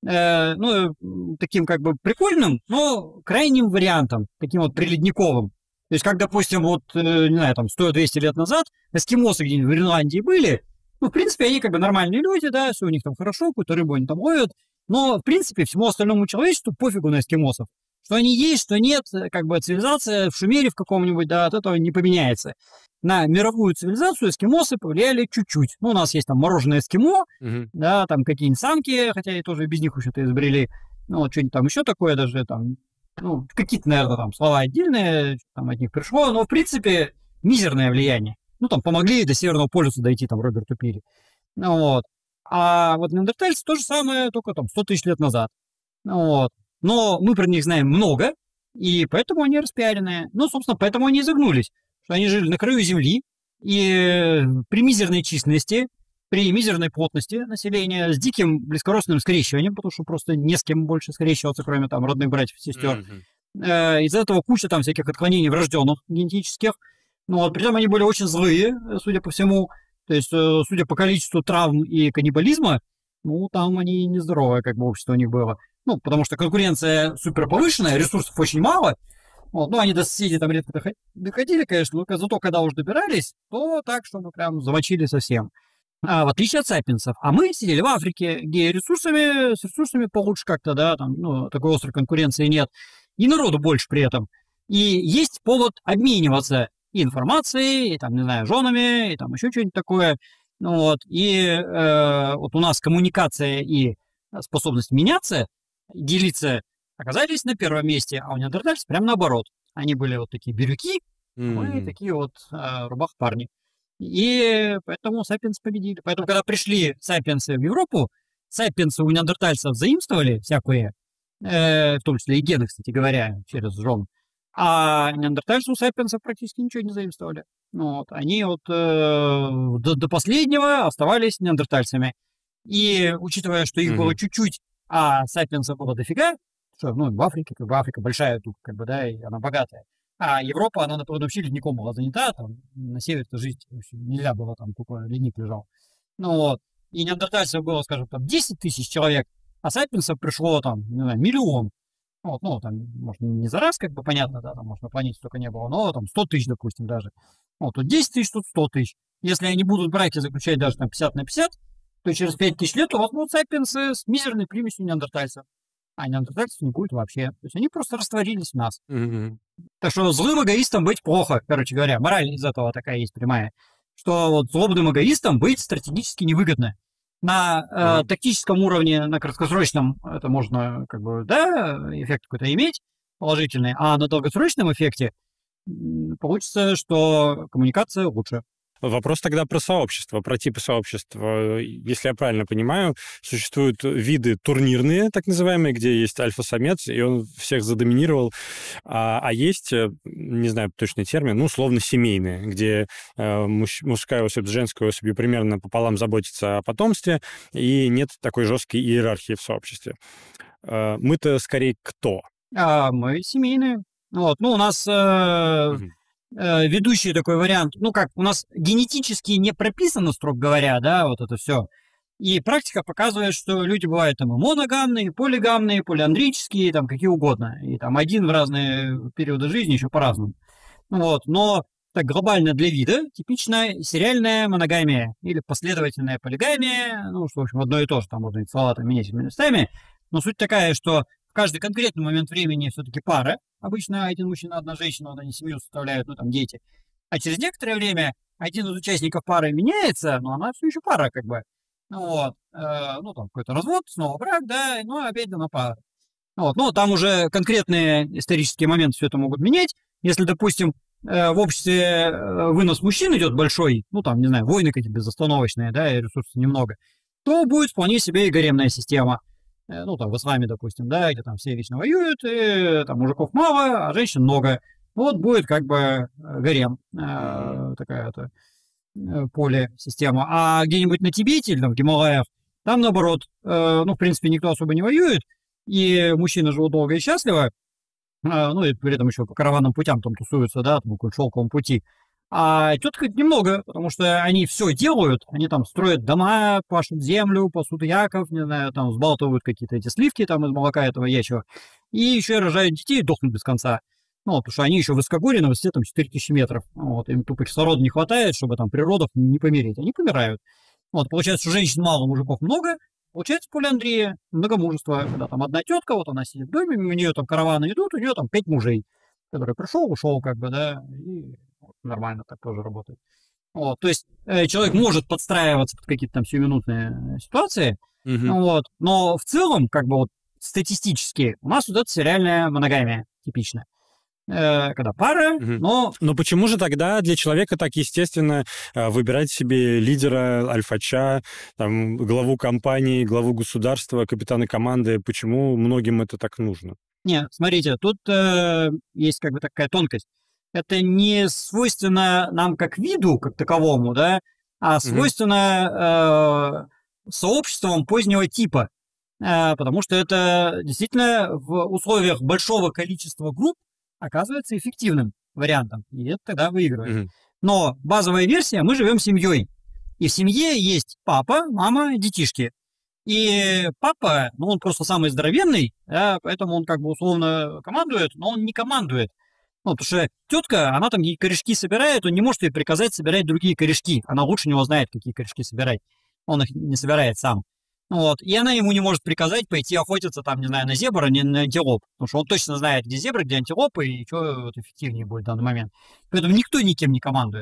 ну, таким как бы прикольным, но крайним вариантом, таким вот приледниковым. То есть, как, допустим, вот, не знаю, там, 100-200 лет назад эскимосы где-нибудь в Гренландии были, ну, в принципе, они как бы нормальные люди, да, все у них там хорошо, какую-то рыбу они там ловят, но, в принципе, всему остальному человечеству пофигу на эскимосов. Что они есть, что нет, как бы цивилизация в Шумере в каком-нибудь, да, от этого не поменяется. На мировую цивилизацию эскимосы повлияли чуть-чуть. Ну, у нас есть там мороженое эскимо, да, там какие-нибудь самки, хотя и тоже без них что-то изобрели. Ну, вот что-нибудь там еще такое даже, там, ну, какие-то, наверное, там слова отдельные, там от них пришло, но, в принципе, мизерное влияние. Ну, там, помогли до Северного полюса дойти, там, Роберту Пири. Ну, вот. А вот неандертальцы то же самое, только там 100 тысяч лет назад. Ну, вот. Но мы про них знаем много, и поэтому они распиаренные. Ну, собственно, поэтому они и загнулись. Что они жили на краю земли, и при мизерной численности, при мизерной плотности населения, с диким близкородственным скрещиванием, потому что просто не с кем больше скрещиваться, кроме там родных братьев и сестер. Из-за этого куча там всяких отклонений врожденных генетических. Ну, вот, причем они были очень злые, судя по всему. То есть, судя по количеству травм и каннибализма, ну, там они нездоровое, как бы, общество у них было. Ну, потому что конкуренция супер повышенная, ресурсов очень мало. Вот, ну, они до соседей там редко доходили, конечно, но зато когда уже добирались, то так, чтобы прям замочили совсем. В отличие от сапиенсов. А мы сидели в Африке, где с ресурсами получше как-то, да, там, ну, такой острой конкуренции нет. И народу больше при этом. И есть повод обмениваться и информацией, и там, не знаю, женами, и там еще что-нибудь такое. Ну вот, и вот у нас коммуникация и способность меняться, делиться оказались на первом месте, а у неандертальцев прям наоборот. Они были вот такие бирюки, а мы такие вот рубах-парни. И поэтому сапиенсы победили. Поэтому, когда пришли сапиенсы в Европу, сапиенсы у неандертальцев заимствовали всякие, в том числе и гены, кстати говоря, через жен. А неандертальцы у сапиенсов практически ничего не заимствовали. Ну, вот. Они вот до последнего оставались неандертальцами. И учитывая, что их было чуть-чуть, а сапиенсов было дофига, что, ну, в Африке, как бы Африка большая, тут, как бы, да, и она богатая. А Европа, она, например, вообще ледником была занята, там, на севере-то жить нельзя было, там, только ледник лежал. Ну, вот. И неандертальцев было, скажем, там, 10 тысяч человек, а сапиенсов пришло, там, не знаю, миллион. Вот, ну, там, может, не за раз, как бы, понятно, да, там, может, на планете столько не было, но, там, 100 тысяч, допустим, даже. Вот, тут 10 тысяч, тут 100 тысяч. Если они будут браки заключать даже, там, 50 на 50, то через 5 тысяч лет у вас будут сапиенсы с мизерной примесью неандертальцев. А неандертальцев не будет вообще. То есть они просто растворились в нас. Так что злым эгоистом быть плохо, короче говоря. Мораль из этого такая есть прямая. Что вот злобным эгоистом быть стратегически невыгодно. На тактическом уровне, на краткосрочном, это можно, как бы, да, эффект какой-то иметь положительный. А на долгосрочном эффекте получится, что коммуникация лучше. Вопрос тогда про сообщество, про типы сообщества. Если я правильно понимаю, существуют виды турнирные, так называемые, где есть альфа-самец, и он всех задоминировал. А есть, не знаю точный термин, ну, условно, семейные, где мужская особь с женской особью примерно пополам заботится о потомстве, и нет такой жесткой иерархии в сообществе. Мы-то скорее кто? Мы семейные. Вот. Ну, у нас... ведущий такой вариант, ну как, у нас генетически не прописано, строго говоря, да, вот это все. И практика показывает, что люди бывают там и моногамные, и полигамные, полиандрические, там какие угодно. И там один в разные периоды жизни еще по-разному. Вот, но так глобально для вида типичная сериальная моногамия или последовательная полигамия, ну, что, в общем, одно и то же, там можно и салатом менять местами. Но суть такая, что в каждый конкретный момент времени все-таки пара. Обычно один мужчина, одна женщина, вот они семью составляют, ну, там, дети. А через некоторое время один из участников пары меняется, но она все еще пара, как бы. Ну, вот. Ну, там, какой-то развод, снова брак, да, ну, опять она пара. Вот. Ну, там уже конкретные исторические моменты все это могут менять. Если, допустим, в обществе вынос мужчин идет большой, ну, там, не знаю, войны какие-то безостановочные, да, и ресурсов немного, то будет вполне себе и гаремная система. Ну, там, в исламе, допустим, да, где там все вечно воюют, и там мужиков мало, а женщин много. Вот будет как бы гарем, такая-то поле-система. А где-нибудь на Тибете или там в Гималаях, там, наоборот, ну, в принципе, никто особо не воюет, и мужчины живут долго и счастливо, ну, и при этом еще по караванным путям там тусуются, да, там, по шелковому пути. А теток немного, потому что они все делают, они там строят дома, пашут землю, пасут яков, не знаю, там взбалтывают какие-то эти сливки там из молока этого ячего, и еще и рожают детей и дохнут без конца. Ну, потому что они еще в высокогорье на высоте там 4000 метров. Вот, им тупо кислорода не хватает, чтобы там при родах не помереть. Они помирают. Вот, получается, что женщин мало, мужиков много. Получается полиандрия, многомужество, когда там одна тетка, вот она сидит в доме, у нее там караваны идут, у нее там 5 мужей, который пришел, ушел, как бы, да, и нормально так тоже работает. Вот, то есть человек может подстраиваться под какие-то там сиюминутные ситуации, вот, но в целом, как бы вот статистически, у нас вот это сериальная моногамия типичная. Когда пара, но... Но почему же тогда для человека так естественно выбирать себе лидера, альфача, там, главу компании, главу государства, капитана команды? Почему многим это так нужно? Не, смотрите, тут есть как бы такая тонкость. Это не свойственно нам как виду, как таковому, да, а свойственно сообществам позднего типа. Потому что это действительно в условиях большого количества групп оказывается эффективным вариантом, и это тогда выигрывает. Но базовая версия, мы живем семьей, и в семье есть папа, мама, детишки. И папа, ну, он просто самый здоровенный, да, поэтому он как бы условно командует, но он не командует. Ну, потому что тетка, она там ей корешки собирает, он не может ей приказать собирать другие корешки. Она лучше него знает, какие корешки собирать. Он их не собирает сам. Вот. И она ему не может приказать пойти охотиться, там, не знаю, на зебра, не на антилоп. Потому что он точно знает, где зебры, где антилопы, и что вот эффективнее будет в данный момент. Поэтому никто никем не командует.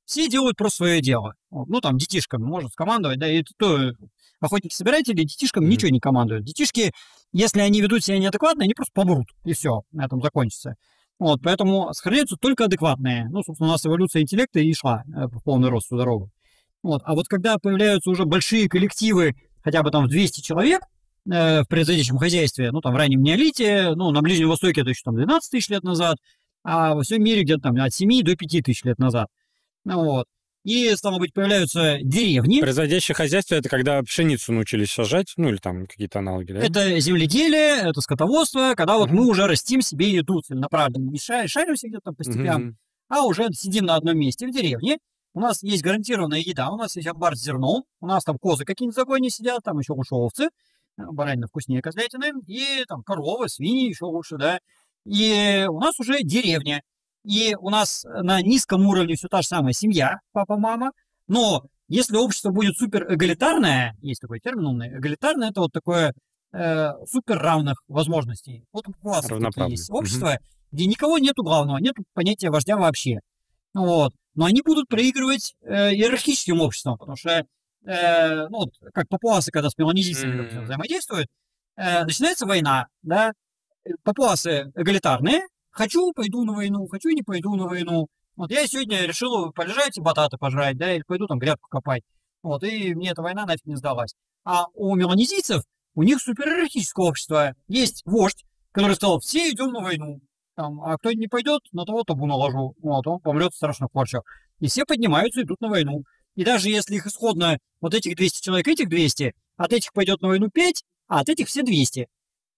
все делают просто свое дело. Вот. Ну, там, детишками можно скомандовать, да, и то охотники-собиратели детишкам ничего не командуют. Детишки, если они ведут себя неадекватно, они просто помрут, и все, на этом закончится. Вот, поэтому сохраняются только адекватные. Ну, собственно, у нас эволюция интеллекта и шла в полный рост всю дорогу. Вот. А вот когда появляются уже большие коллективы, хотя бы там в 200 человек в производящем хозяйстве, ну, там, в раннем неолите, ну, на Ближнем Востоке это еще там 12 тысяч лет назад, а во всем мире где-то там от 7 до 5 тысяч лет назад. Вот. И, стало быть, появляются деревни. Производящее хозяйство — это когда пшеницу научились сажать, ну, или там какие-то аналоги, да? Это земледелие, это скотоводство, когда вот мы уже растим себе еду целенаправленно, не шаримся где-то по степям, а уже сидим на одном месте в деревне. У нас есть гарантированная еда, у нас есть амбар с зерном, у нас там козы какие-нибудь в загоне сидят, там еще лучше овцы, баранина вкуснее козлятины, и там коровы, свиньи еще лучше, да. И у нас уже деревня. И у нас на низком уровне все та же самая семья, папа, мама. Но если общество будет супер эгалитарное, есть такой термин умный, эгалитарное — это вот такое супер равных возможностей. Вот у вас такие есть общества, где никого нету главного, нету понятия вождя вообще. Вот. Но они будут проигрывать иерархическим обществом, потому что, ну, вот, как папуасы, когда с меланезийцами взаимодействуют, начинается война, да, папуасы эгалитарные, хочу, пойду на войну, хочу, не пойду на войну. Вот я сегодня решил полежать и бататы пожрать, да, или пойду там грядку копать. Вот, и мне эта война нафиг не сдалась. А у меланезийцев, у них супериерархическое общество. Есть вождь, который сказал, все идем на войну. Там, а кто не пойдет, на того табу наложу. Вот, он помрет в страшных корчах. И все поднимаются, идут на войну. И даже если их исходно, вот этих 200 человек, этих 200, от этих пойдет на войну 5, а от этих все 200.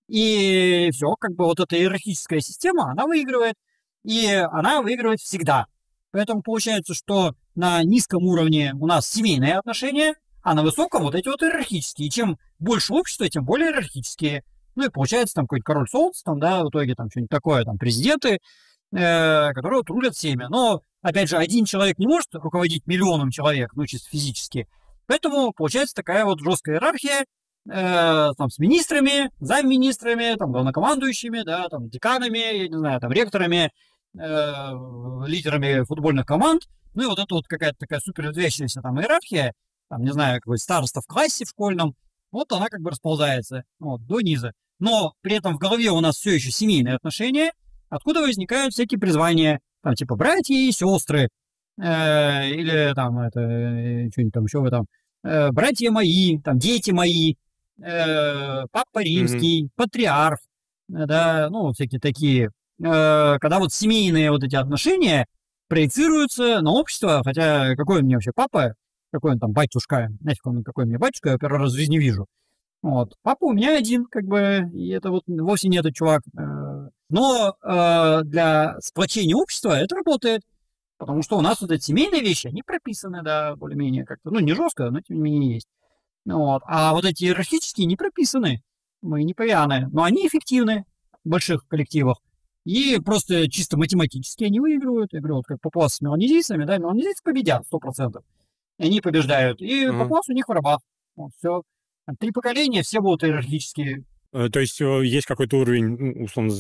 И все, как бы вот эта иерархическая система, она выигрывает. И она выигрывает всегда. Поэтому получается, что на низком уровне у нас семейные отношения, а на высоком вот эти вот иерархические. И чем больше общества, тем более иерархические. Ну и получается там какой-то король солнца, там, да, в итоге там что-нибудь такое, там президенты, которые вот рулят всеми. Но, опять же, один человек не может руководить миллионом человек, ну, чисто физически. Поэтому получается такая вот жесткая иерархия, там, с министрами, замминистрами, там, главнокомандующими, да, там, деканами, я не знаю, там, ректорами, лидерами футбольных команд. Ну и вот это вот какая-то такая супервыдвижущаяся там иерархия, там, не знаю, какой староста в классе в школьном, вот она как бы расползается вот, до низа. Но при этом в голове у нас все еще семейные отношения, откуда возникают всякие призвания, там, типа, братья и сестры, или там, это, что-нибудь там еще вы там, братья мои, там, дети мои, папа римский, патриарх, да, ну, всякие такие, когда вот семейные вот эти отношения проецируются на общество, хотя какой у меня вообще папа, какой он там батюшка, нафиг он какой мне батюшка, я первый раз в жизни вижу. Вот. Папа у меня один, как бы, и это вот вовсе не этот чувак. Но для сплочения общества это работает, потому что у нас вот эти семейные вещи, они прописаны, да, более-менее как-то, ну, не жестко, но тем не менее есть. Вот. А вот эти иерархические не прописаны, мы не павианы, но они эффективны в больших коллективах. И просто чисто математически они выигрывают. Я говорю, вот как папуасы с меланезийцами, да, меланезийцы победят 100%. И они побеждают. И папуасы у них в рабах. Вот, все. 3 поколения, все будут иерархические. То есть есть какой-то уровень, условно,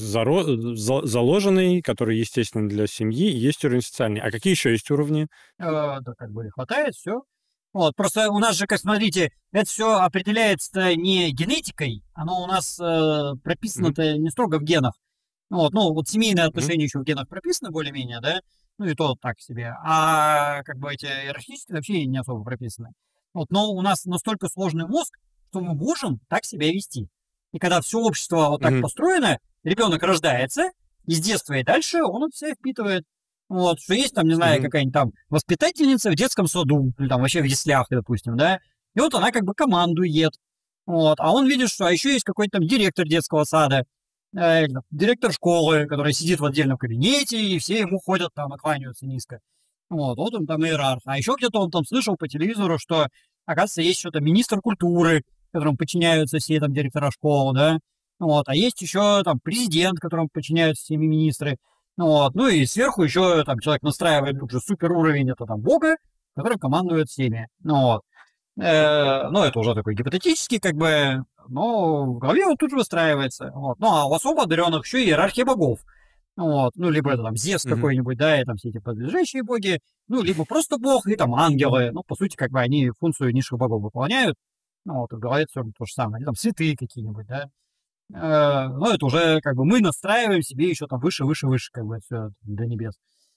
заложенный, который, естественно, для семьи, и есть уровень социальный. А какие еще есть уровни? Да, как бы хватает, все. Вот, просто у нас же, как смотрите, это все определяется не генетикой, оно у нас прописано-то не строго в генах. Вот, ну, вот семейные отношения еще в генах прописаны более-менее, да, ну и то так себе. А как бы эти иерархические вообще не особо прописаны. Вот, но у нас настолько сложный мозг, что мы можем так себя вести. И когда все общество вот так построено, ребенок рождается, и с детства и дальше он это все впитывает. Вот, что есть там, не знаю, какая-нибудь там воспитательница в детском саду, или там вообще в яслях, допустим, да, и вот она как бы командует. Вот, а он видит, что еще есть какой-то там директор детского сада, директор школы, который сидит в отдельном кабинете, и все ему ходят там, накланяются низко. Вот он там иерарх. А еще где-то он там слышал по телевизору, что, оказывается, есть что-то министр культуры, которому подчиняются все там директора школ, да. Вот, а есть еще там президент, которому подчиняются все министры. Вот, ну и сверху еще там человек настраивает тут же супер уровень, это там бога, который командует всеми. Ну вот. Ну, это уже такой гипотетический, как бы, но в голове он тут же выстраивается. Вот. Ну, а у особо одаренных еще иерархия богов. Вот. Ну, либо это там Зевс какой-нибудь, да, и там все эти подлежащие боги, ну, либо просто бог, и там ангелы. Ну, по сути, как бы они функцию низших богов выполняют. Ну, вот, и говорят все то же самое. Они там святые какие-нибудь, да. Ну, это уже как бы мы настраиваем себе еще там выше, как бы все до небес.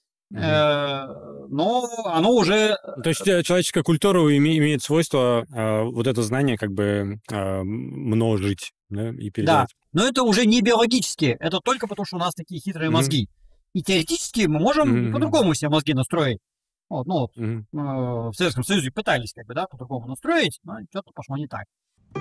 Но оно уже... То есть человеческая культура имеет свойство вот это знание как бы множить, да, и передавать. Да, но это уже не биологически, это только потому, что у нас такие хитрые мозги. И теоретически мы можем и по-другому себе мозги настроить. Вот, ну вот, в Советском Союзе пытались как бы, да, по-другому настроить, но что-то пошло не так.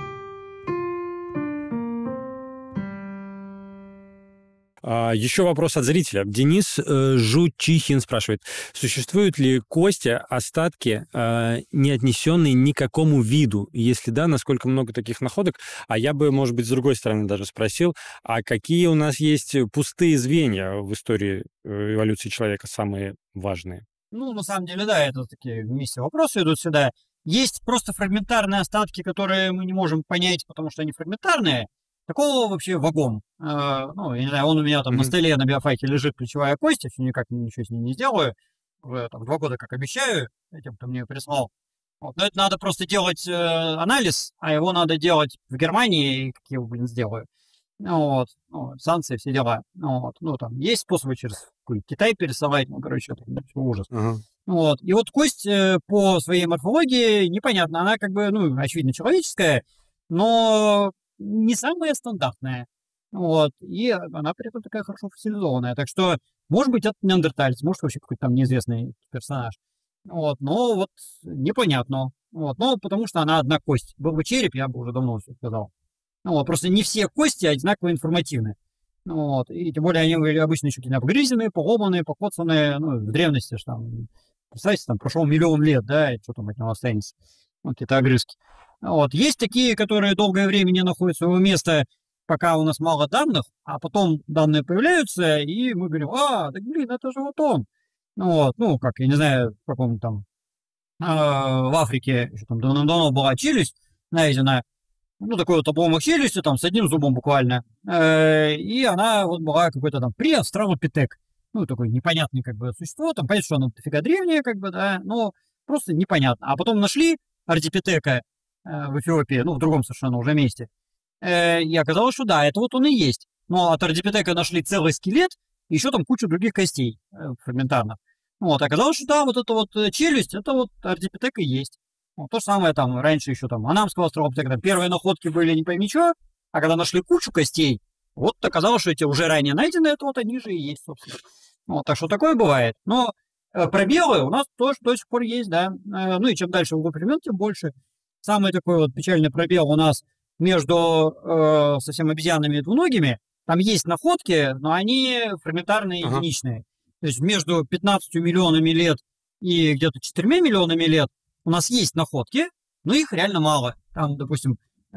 Еще вопрос от зрителя. Денис Жучихин спрашивает, существуют ли кости, остатки, не отнесенные ни к какому виду? Если да, насколько много таких находок? А я бы, может быть, с другой стороны даже спросил, а какие у нас есть пустые звенья в истории эволюции человека, самые важные? Ну, на самом деле, да, это такие вместе вопросы идут сюда. Есть просто фрагментарные остатки, которые мы не можем понять, потому что они фрагментарные. Такого вообще вагон. Ну, я не знаю, он у меня там на столе на биофаке лежит, плечевая кость, я все никак ничего с ней не сделаю. Уже там 2 года как обещаю этим, кто мне ее прислал. Вот. Но это надо просто делать анализ, а его надо делать в Германии, и как я его, сделаю. Вот. Ну, санкции, все дела. Вот. Ну, там есть способы через Китай пересылать, ну, короче, это ужас. Вот. И вот кость по своей морфологии непонятна. Она как бы, ну, очевидно, человеческая, но не самая стандартная. Вот. И она при этом такая хорошо фасилизованная. Так что, может быть, это неандерталец, может, вообще какой-то там неизвестный персонаж. Вот. Но вот непонятно. Вот. Но потому что она одна кость. Был бы череп, я бы уже давно все сказал. Вот. Просто не все кости одинаково информативны. Вот. И тем более они были обычно еще какие-то обгрызенные, поломанные, покоцанные. Ну, в древности же там, представьте, там прошло 1 000 000 лет, да, и что там от него останется. Вот какие-то огрызки. Вот. Есть такие, которые долгое время не находят своего места, пока у нас мало данных, а потом данные появляются, и мы говорим, так блин, это же вот он. Вот. Ну, как, я не знаю, в каком там, в Африке еще там давно была челюсть найдена, ну, такой вот обломок челюсти, там, с одним зубом буквально, и она вот была какой-то там преавстралопитек, ну, такое непонятное как бы существо, там, понятно, что оно дофига древнее, как бы, да, но просто непонятно. А потом нашли ардипитека в Эфиопии, ну, в другом совершенно уже месте. И оказалось, что да, это вот он и есть. Но от ардипитека нашли целый скелет, и еще там кучу других костей фрагментарных. Вот, оказалось, что да, вот эта вот челюсть, это вот ардипитек и есть. Вот, то же самое там раньше еще там анамского австралопитека, там первые находки были не пойми что, а когда нашли кучу костей, вот оказалось, что эти уже ранее найденные, это вот они же и есть, собственно. Вот, так что такое бывает. Но пробелы у нас тоже до сих пор есть, да. Ну и чем дальше в угол времен, тем больше. Самый такой вот печальный пробел у нас между совсем обезьянами и двуногими. Там есть находки, но они фрагментарные, единичные. То есть между 15 миллионами лет и где-то 4 миллионами лет у нас есть находки, но их реально мало. Там, допустим,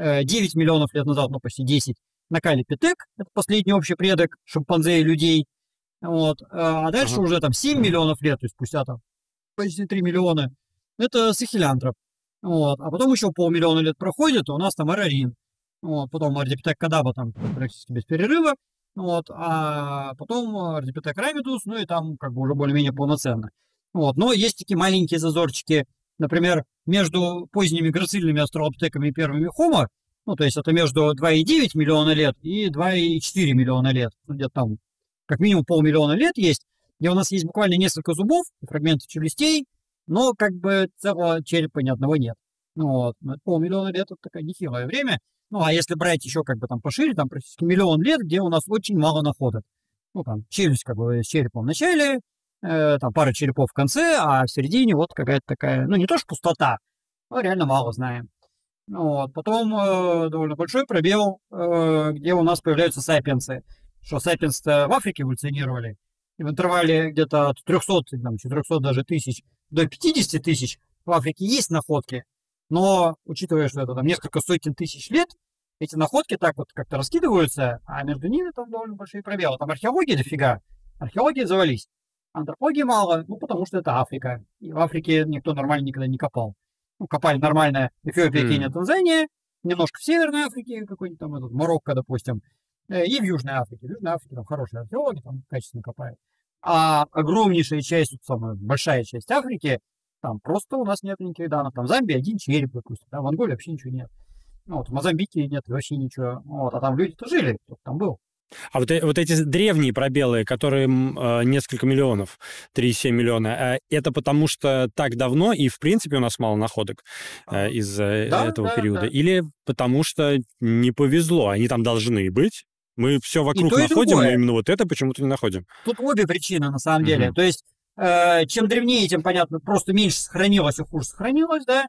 9 миллионов лет назад, ну почти 10, Накалипитек, это последний общий предок шимпанзе и людей. Вот. А дальше уже там 7 миллионов лет, то есть спустя там почти 3 миллиона, это сахилянтроп. Вот. А потом еще 500 000 лет проходит, и у нас там арарин. Вот. Потом ардипитек кадаба там практически без перерыва. Вот. А потом ардипитек рамидус, ну и там как бы уже более-менее полноценно. Вот. Но есть такие маленькие зазорчики, например, между поздними грацильными австралопитеками и первыми хомо, ну то есть это между 2,9 миллиона лет и 2,4 миллиона лет. Ну, где-то там как минимум 500 000 лет есть, где у нас есть буквально несколько зубов, фрагменты челюстей, но как бы целого черепа ни одного нет. Ну, вот. 500 000 лет — это такое нехилое время. Ну, а если брать еще как бы там пошире, там практически 1 000 000 лет, где у нас очень мало находок. Ну, там челюсть как бы с черепом в начале, там пара черепов в конце, а в середине вот какая-то такая, ну, не то что пустота, но реально мало знаем. Вот. Потом довольно большой пробел, где у нас появляются сапиенсы. Что сапиенсы в Африке эволюционировали. И в интервале где-то от 300, там, 400 даже тысяч до 50 тысяч в Африке есть находки. Но, учитывая, что это там несколько сотен тысяч лет, эти находки так вот как-то раскидываются, а между ними там довольно большие пробелы. Там археологии дофига. Археологии завались. Антропологии мало, ну, потому что это Африка. И в Африке никто нормально никогда не копал. Ну, копали нормально Эфиопия, Кения, Танзания, немножко в Северной Африке, какой-нибудь там этот Марокко, допустим. И в Южной Африке. В Южной Африке там хорошие археологи, там качественно копают. А огромнейшая часть, самая большая часть Африки, там просто у нас нет никаких данных. Там в Замбии один череп, допустим, в Анголе вообще ничего нет. В Мозамбике нет вообще ничего. А там люди-то жили, кто там был. А вот эти древние пробелы, которые несколько миллионов, 3,7 миллиона, это потому что так давно и, в принципе, у нас мало находок из этого периода? Да. Или потому что не повезло, они там должны быть? Мы все вокруг находим, но именно вот это почему-то не находим. Тут обе причины, на самом деле. То есть, чем древнее, тем, понятно, просто меньше сохранилось и хуже сохранилось, да.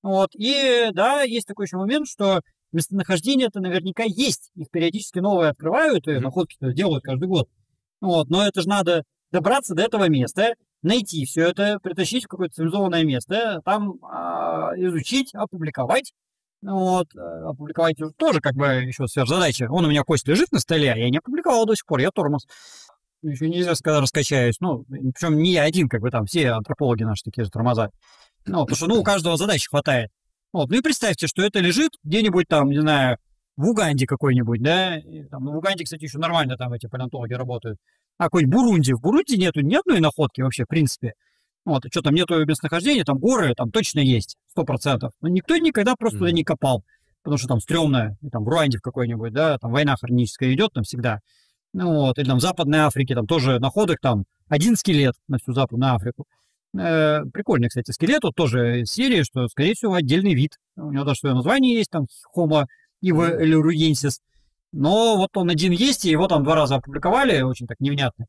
И, да, есть такой еще момент, что местонахождения-то наверняка есть. Их периодически новые открывают, и находки-то делают каждый год. Но это же надо добраться до этого места, найти все это, притащить в какое-то цивилизованное место, там изучить, опубликовать. Опубликовать тоже как бы еще сверхзадача. Он у меня кость лежит на столе, а я не опубликовал до сих пор, я тормоз. Еще нельзя сказать, раскачаюсь. Причем не я один, как бы там все антропологи наши такие же тормоза. Потому что, у каждого задач хватает. И представьте, что это лежит где-нибудь там, не знаю, в Уганде какой-нибудь, да? В Уганде, кстати, еще нормально там эти палеонтологи работают. А какой-нибудь Бурунди. В Бурунди нету ни одной находки вообще, в принципе. Что там нету местонахождения, там горы, там точно есть, 100%. Но никто никогда просто туда не копал, потому что там стрёмно, и там в Руанде в какой-нибудь, да, там война хроническая идет там всегда. Или там в Западной Африке, там тоже находок там один скелет на всю Западную Африку. Прикольный, кстати, скелет, вот тоже из серии, что, скорее всего, отдельный вид. У него даже свое название есть, там, Homo evaluensis. Но вот он один есть, и его там 2 раза опубликовали, очень так невнятно.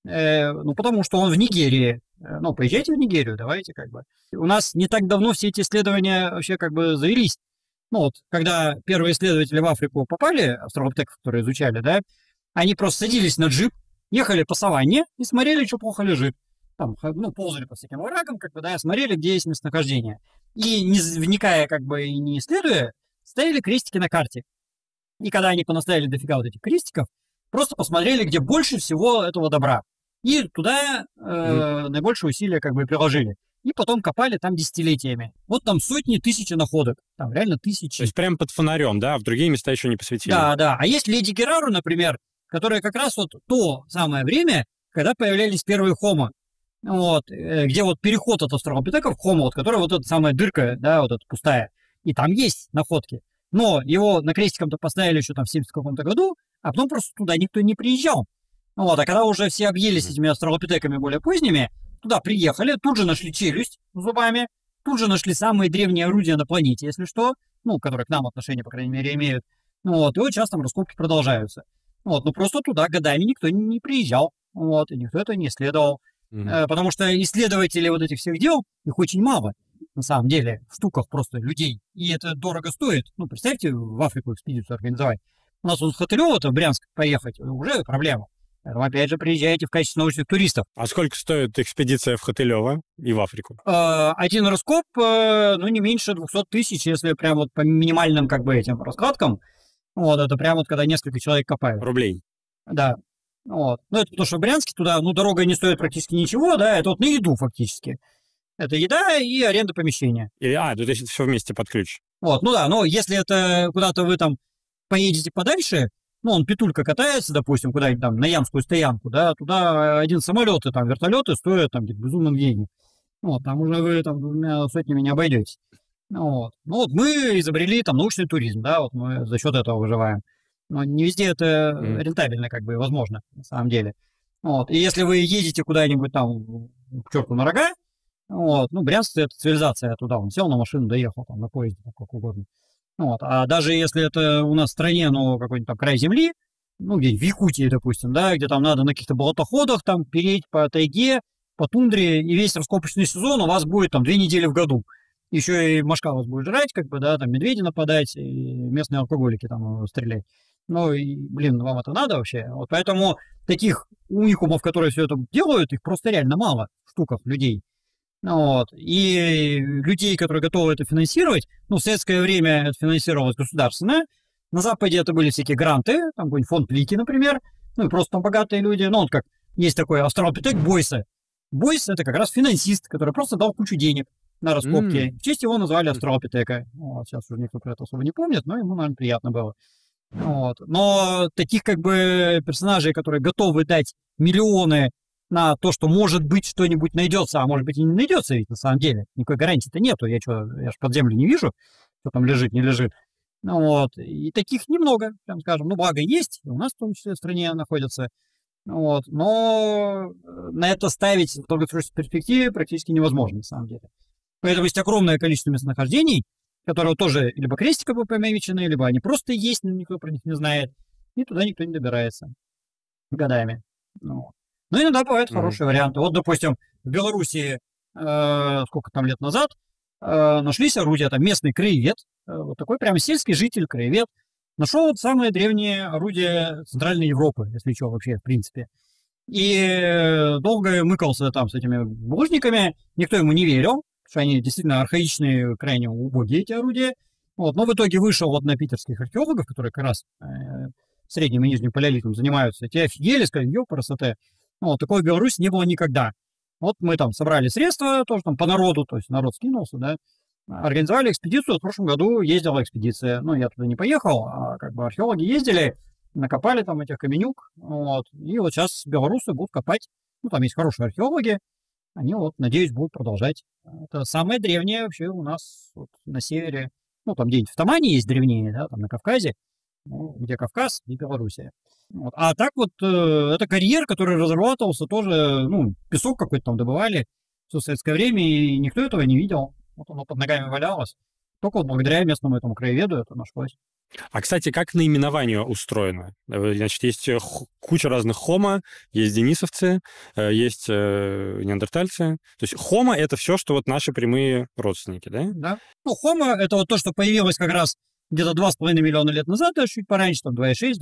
Потому что он в Нигерии. Поезжайте в Нигерию, давайте как бы. У нас не так давно все эти исследования вообще как бы завелись. Когда первые исследователи в Африку попали, австралопитеков, которые изучали, да, они просто садились на джип, ехали по саванне и смотрели, что плохо лежит. Там, ползали по всяким оврагам, как бы, да, смотрели, где есть местонахождение. И не вникая, как бы, и не исследуя, ставили крестики на карте. И когда они понаставили дофига вот этих крестиков, просто посмотрели, где больше всего этого добра. И туда наибольшие усилия как бы приложили. И потом копали там десятилетиями. Вот там сотни, тысячи находок. Там реально тысячи. То есть прямо под фонарем, да? А в другие места еще не посветили. Да. А есть Леди Герару, например, которая как раз вот то самое время, когда появлялись первые хомо. Где вот переход от австралопитеков к хомо, которая вот эта самая дырка, да, вот эта пустая. И там есть находки. Но его на крестиком-то поставили еще там в 70 каком-то году, а потом просто туда никто не приезжал. А когда уже все объелись этими австралопитеками более поздними, туда приехали, тут же нашли челюсть с зубами, тут же нашли самые древние орудия на планете, если что, которые к нам отношение, по крайней мере, имеют. И вот сейчас там раскопки продолжаются. Но просто туда годами никто не приезжал, и никто это не исследовал. Потому что исследователей вот этих всех дел, их очень мало, на самом деле, в штуках просто людей. И это дорого стоит. Представьте, в Африку экспедицию организовать. У нас вот в Хотылёво-то в Брянск поехать уже проблема. Поэтому, опять же, приезжаете в качестве научных туристов. А сколько стоит экспедиция в Хотылёво и в Африку? Один раскоп, не меньше 200 тысяч, если прям вот по минимальным как бы этим раскладкам. Это прям вот когда несколько человек копают. Рублей. Да. Это потому что в Брянске туда, дорога не стоит практически ничего, да, это вот на еду фактически. Это еда и аренда помещения. То есть это все вместе под ключ. Но если это куда-то вы там поедете подальше, он петулька катается, допустим, куда-нибудь там на Ямскую стоянку, да, туда один самолет и там вертолеты стоят там где-то безумных денег. Там уже вы там 2 сотнями не обойдетесь. Мы изобрели там научный туризм, да, мы за счет этого выживаем. Но не везде это рентабельно, как бы, возможно, на самом деле. И если вы едете куда-нибудь там к черту на рога, Брянск — это цивилизация, туда он сел на машину, доехал, там, на поезде, там, как угодно. А даже если это у нас в стране, какой-нибудь там край земли, где в Якутии, допустим, да, где там надо на каких-то болотоходах там переть по тайге, по тундре, и весь раскопочный сезон у вас будет там 2 недели в году. Еще и мошка вас будет жрать, как бы, да, там медведи нападать, и местные алкоголики там стрелять. Вам это надо вообще? Поэтому таких уникумов, которые все это делают, их просто реально мало в штуках людей. И людей, которые готовы это финансировать, в советское время это финансировалось государственно. На Западе это были всякие гранты, там какой-нибудь фонд Лики, например, и просто там богатые люди. Как есть такой австралопитек Бойса. Бойс — это как раз финансист, который просто дал кучу денег на раскопки. В честь его назвали австралопитека. Сейчас уже никто про это особо не помнит, но ему, наверное, приятно было. Вот. Но таких как бы персонажей, которые готовы дать миллионы на то, что может быть что-нибудь найдется, а может быть и не найдется, ведь на самом деле никакой гарантии-то нету. Я ж под землю не вижу, что там лежит, не лежит. Ну, вот. И таких немного, прям скажем. Ну, благо есть, и у нас в том числе в стране находятся. Вот. Но на это ставить в долгосрочной перспективе практически невозможно, на самом деле. Поэтому есть огромное количество местонахождений, которые тоже либо крестиком помечены, либо они просто есть, но никто про них не знает. И туда никто не добирается годами. Ну, но иногда бывают хорошие варианты. Вот, допустим, в Белоруссии сколько там лет назад нашлись орудия, там местный краевед, вот такой прям сельский житель, краевед, нашел вот самые древние орудия Центральной Европы, если что, вообще, в принципе. И долго мыкался там с этими булыжниками, никто ему не верил, что они действительно архаичные, крайне убогие эти орудия. Вот. Но в итоге вышел вот на питерских археологов, которые как раз средним и нижним палеолитом занимаются. Те офигели, сказали, красота. Вот, такой в Беларуси не было никогда. Вот мы там собрали средства, тоже там по народу, то есть народ скинулся, да, организовали экспедицию. В прошлом году ездила экспедиция. Ну, я туда не поехал, а как бы археологи ездили, накопали там этих каменюк, вот. И вот сейчас белорусы будут копать. Ну, там есть хорошие археологи, они вот, надеюсь, будут продолжать. Это самое древнее вообще у нас вот на севере. Ну, там где-нибудь в Тамане есть древнее, да, там на Кавказе, ну, где Кавказ и Белоруссия. Вот. А так вот, это карьер, который разрабатывался тоже, ну, песок какой-то там добывали все советское время, и никто этого не видел. Вот оно под ногами валялось. Только вот благодаря местному этому краеведу это нашлось. А, кстати, как наименование устроено? Значит, есть куча разных хомо, есть денисовцы, есть неандертальцы. То есть хомо — это все, что вот наши прямые родственники, да? Да. Ну, хомо — это вот то, что появилось как раз где-то 2,5 миллиона лет назад, даже чуть пораньше, там 2,6,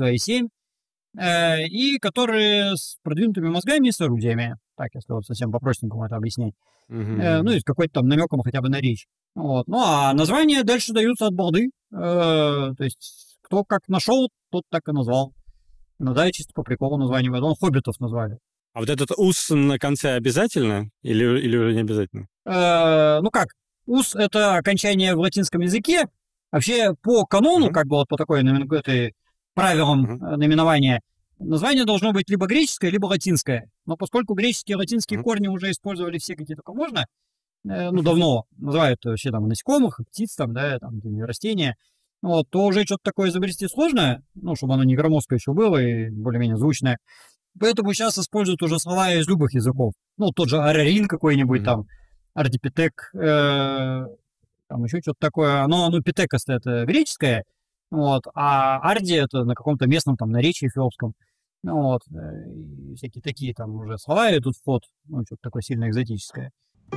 2,7, и которые с продвинутыми мозгами и с орудиями. Так, если вот совсем по-простенькому это объяснять. Ну, и с какой-то там намеком хотя бы на речь. Вот. Ну, а названия дальше даются от балды. То есть, кто как нашел, тот так и назвал. Ну, да, и чисто по приколу название. Он хоббитов назвали. А вот этот ус на конце обязательно? Или уже не обязательно? Ну, как? Ус — это окончание в латинском языке. Вообще, по канону, как бы вот по такой правилам наименования, название должно быть либо греческое, либо латинское. Но поскольку греческие и латинские корни уже использовали все, какие только можно, ну, давно называют вообще там насекомых, птиц, там, да, там, растения, вот, то уже что-то такое изобрести сложно, ну, чтобы оно не громоздкое еще было и более-менее звучное. Поэтому сейчас используют уже слова из любых языков. Ну, тот же арарин какой-нибудь, там, ардипитек, там еще что-то такое. Ну, питекос — это греческое, вот, а арди — это на каком-то местном там наречии эфиопском. Вот, и всякие такие там уже слова идут в ход, ну, что-то такое сильно экзотическое.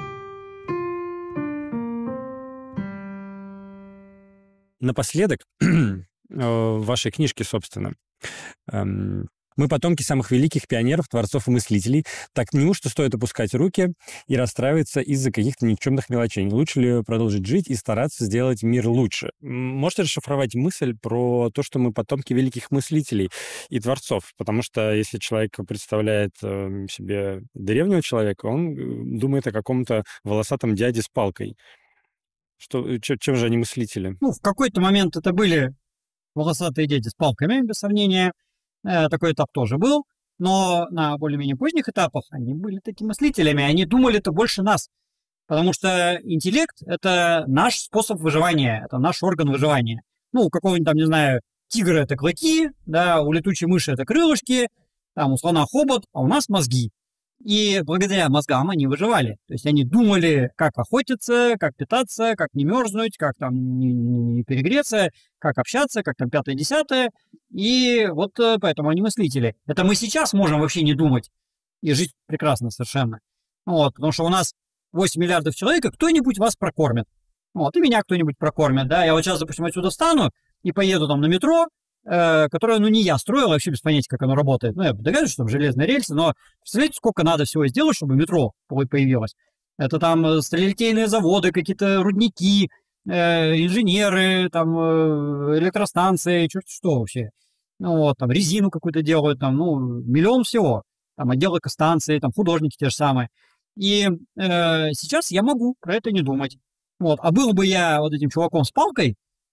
Напоследок, в вашей книжке, собственно, мы потомки самых великих пионеров, творцов и мыслителей. Так неужто стоит опускать руки и расстраиваться из-за каких-то никчемных мелочей? Лучше ли продолжить жить и стараться сделать мир лучше? Можете расшифровать мысль про то, что мы потомки великих мыслителей и творцов? Потому что если человек представляет себе древнего человека, он думает о каком-то волосатом дяде с палкой. Чем же они мыслители? Ну, в какой-то момент это были волосатые дети с палками, без сомнения. Такой этап тоже был. Но на более-менее поздних этапах они были такими мыслителями. Они думали-то больше нас. Потому что интеллект — это наш способ выживания. Это наш орган выживания. Ну, у какого-нибудь там, не знаю, тигра — это клыки, да, у летучей мыши — это крылышки, там у слона хобот, а у нас мозги. И благодаря мозгам они выживали. То есть они думали, как охотиться, как питаться, как не мерзнуть, как там не перегреться, как общаться, как там 5-10. И вот поэтому они мыслители. Это мы сейчас можем вообще не думать и жить прекрасно совершенно. Вот, потому что у нас 8 миллиардов человек, и кто-нибудь вас прокормит. Вот, и меня кто-нибудь прокормит. Да? Я вот сейчас, допустим, отсюда встану и поеду там на метро, которое, ну, не я строил, вообще без понятия, как оно работает. Ну, я догадываюсь, что там железные рельсы, но представляете, сколько надо всего сделать, чтобы метро появилось. Это там сталелитейные заводы, какие-то рудники, инженеры, там электростанции, черт что вообще. Ну, вот, там резину какую-то делают, там, ну, миллион всего. Там отдел экостанции, там художники те же самые. И сейчас я могу про это не думать. Вот. А был бы я вот этим чуваком с палкой,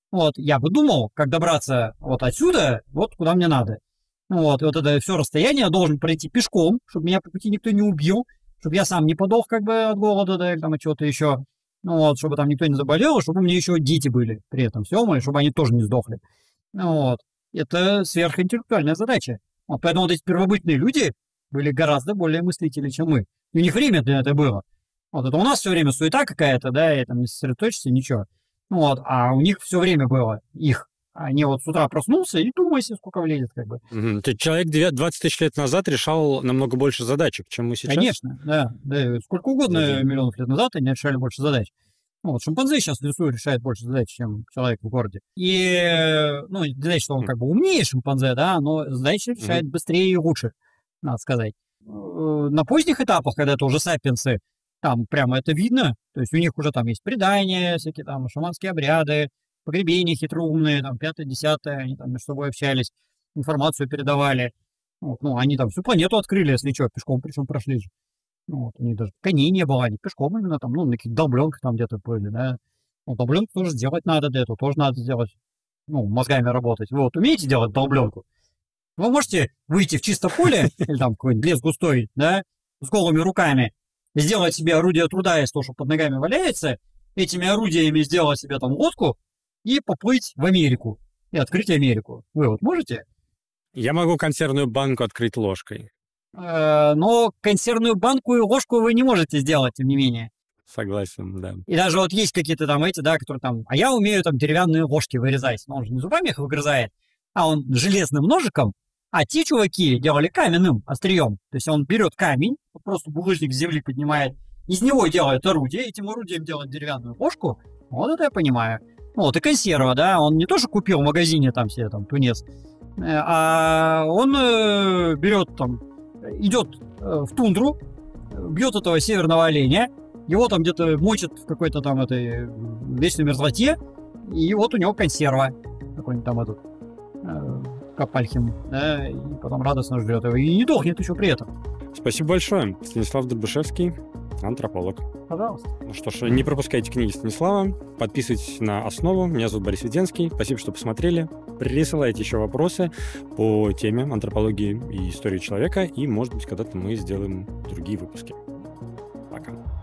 Вот, я бы думал, как добраться вот отсюда, вот куда мне надо. Вот, и вот это все расстояние я должен пройти пешком, чтобы меня по пути никто не убил, чтобы я сам не подох как бы от голода, да, или там от чего-то еще. Ну вот, чтобы там никто не заболел, чтобы у меня еще дети были при этом всем, и чтобы они тоже не сдохли. Ну вот. Это сверхинтеллектуальная задача. Вот поэтому вот эти первобытные люди были гораздо более мыслители, чем мы. И у них время для этого было. Вот это у нас все время суета какая-то, да, и там не сосредоточишься, ничего. Ну вот, а у них все время было их. Они вот с утра проснулся и думай себе, сколько влезет, как бы. Человек 20 тысяч лет назад решал намного больше задачек, чем мы сейчас. Конечно, да. Сколько угодно миллионов лет назад они решали больше задач. Ну, вот шимпанзе сейчас в лесу решает больше задач, чем человек в городе. И, ну, не значит, что он как бы умнее шимпанзе, да, но задачи решает быстрее и лучше, надо сказать. На поздних этапах, когда это уже сапиенсы, там прямо это видно, то есть у них уже там есть предания, всякие там шаманские обряды, погребения хитроумные, там, 5-10, они там между собой общались, информацию передавали. Вот, ну, они там всю планету открыли, если что, пешком причем прошли же. Ну, вот, у них даже коней не было, они пешком именно там, ну, на каких-то долбленках там где-то были, да. Ну, долбленку тоже сделать надо, для этого тоже надо сделать, ну, мозгами работать. Вы вот умеете делать долбленку? Вы можете выйти в чисто поле, или там какой-нибудь лес густой, да, с голыми руками, сделать себе орудие труда из того, что под ногами валяется, этими орудиями сделать себе там лодку и поплыть в Америку, и открыть Америку. Вы вот можете? Я могу консервную банку открыть ложкой. Но консервную банку и ложку вы не можете сделать, тем не менее. Согласен, да. И даже вот есть какие-то там эти, да, которые там, а я умею там деревянные ложки вырезать. Но он же не зубами их выгрызает, а он железным ножиком, а те чуваки делали каменным острием. То есть он берет камень, просто булыжник с земли поднимает, из него делает орудие, этим орудием делает деревянную ложку. Вот это я понимаю. Вот, и консерва, да, он не то, что купил в магазине там себе там тунец, а он берет там, идет в тундру, бьет этого северного оленя, его там где-то мочит в какой-то там этой вечной мерзлоте, и вот у него консерва, какой-нибудь там этот Копальхин, да, и потом радостно жрет его, и не дохнет еще при этом. Спасибо большое. Станислав Дробышевский, антрополог. Пожалуйста. Ну что ж, не пропускайте книги Станислава, подписывайтесь на «Основу». Меня зовут Борис Веденский. Спасибо, что посмотрели. Присылайте еще вопросы по теме антропологии и истории человека, и, может быть, когда-то мы сделаем другие выпуски. Пока.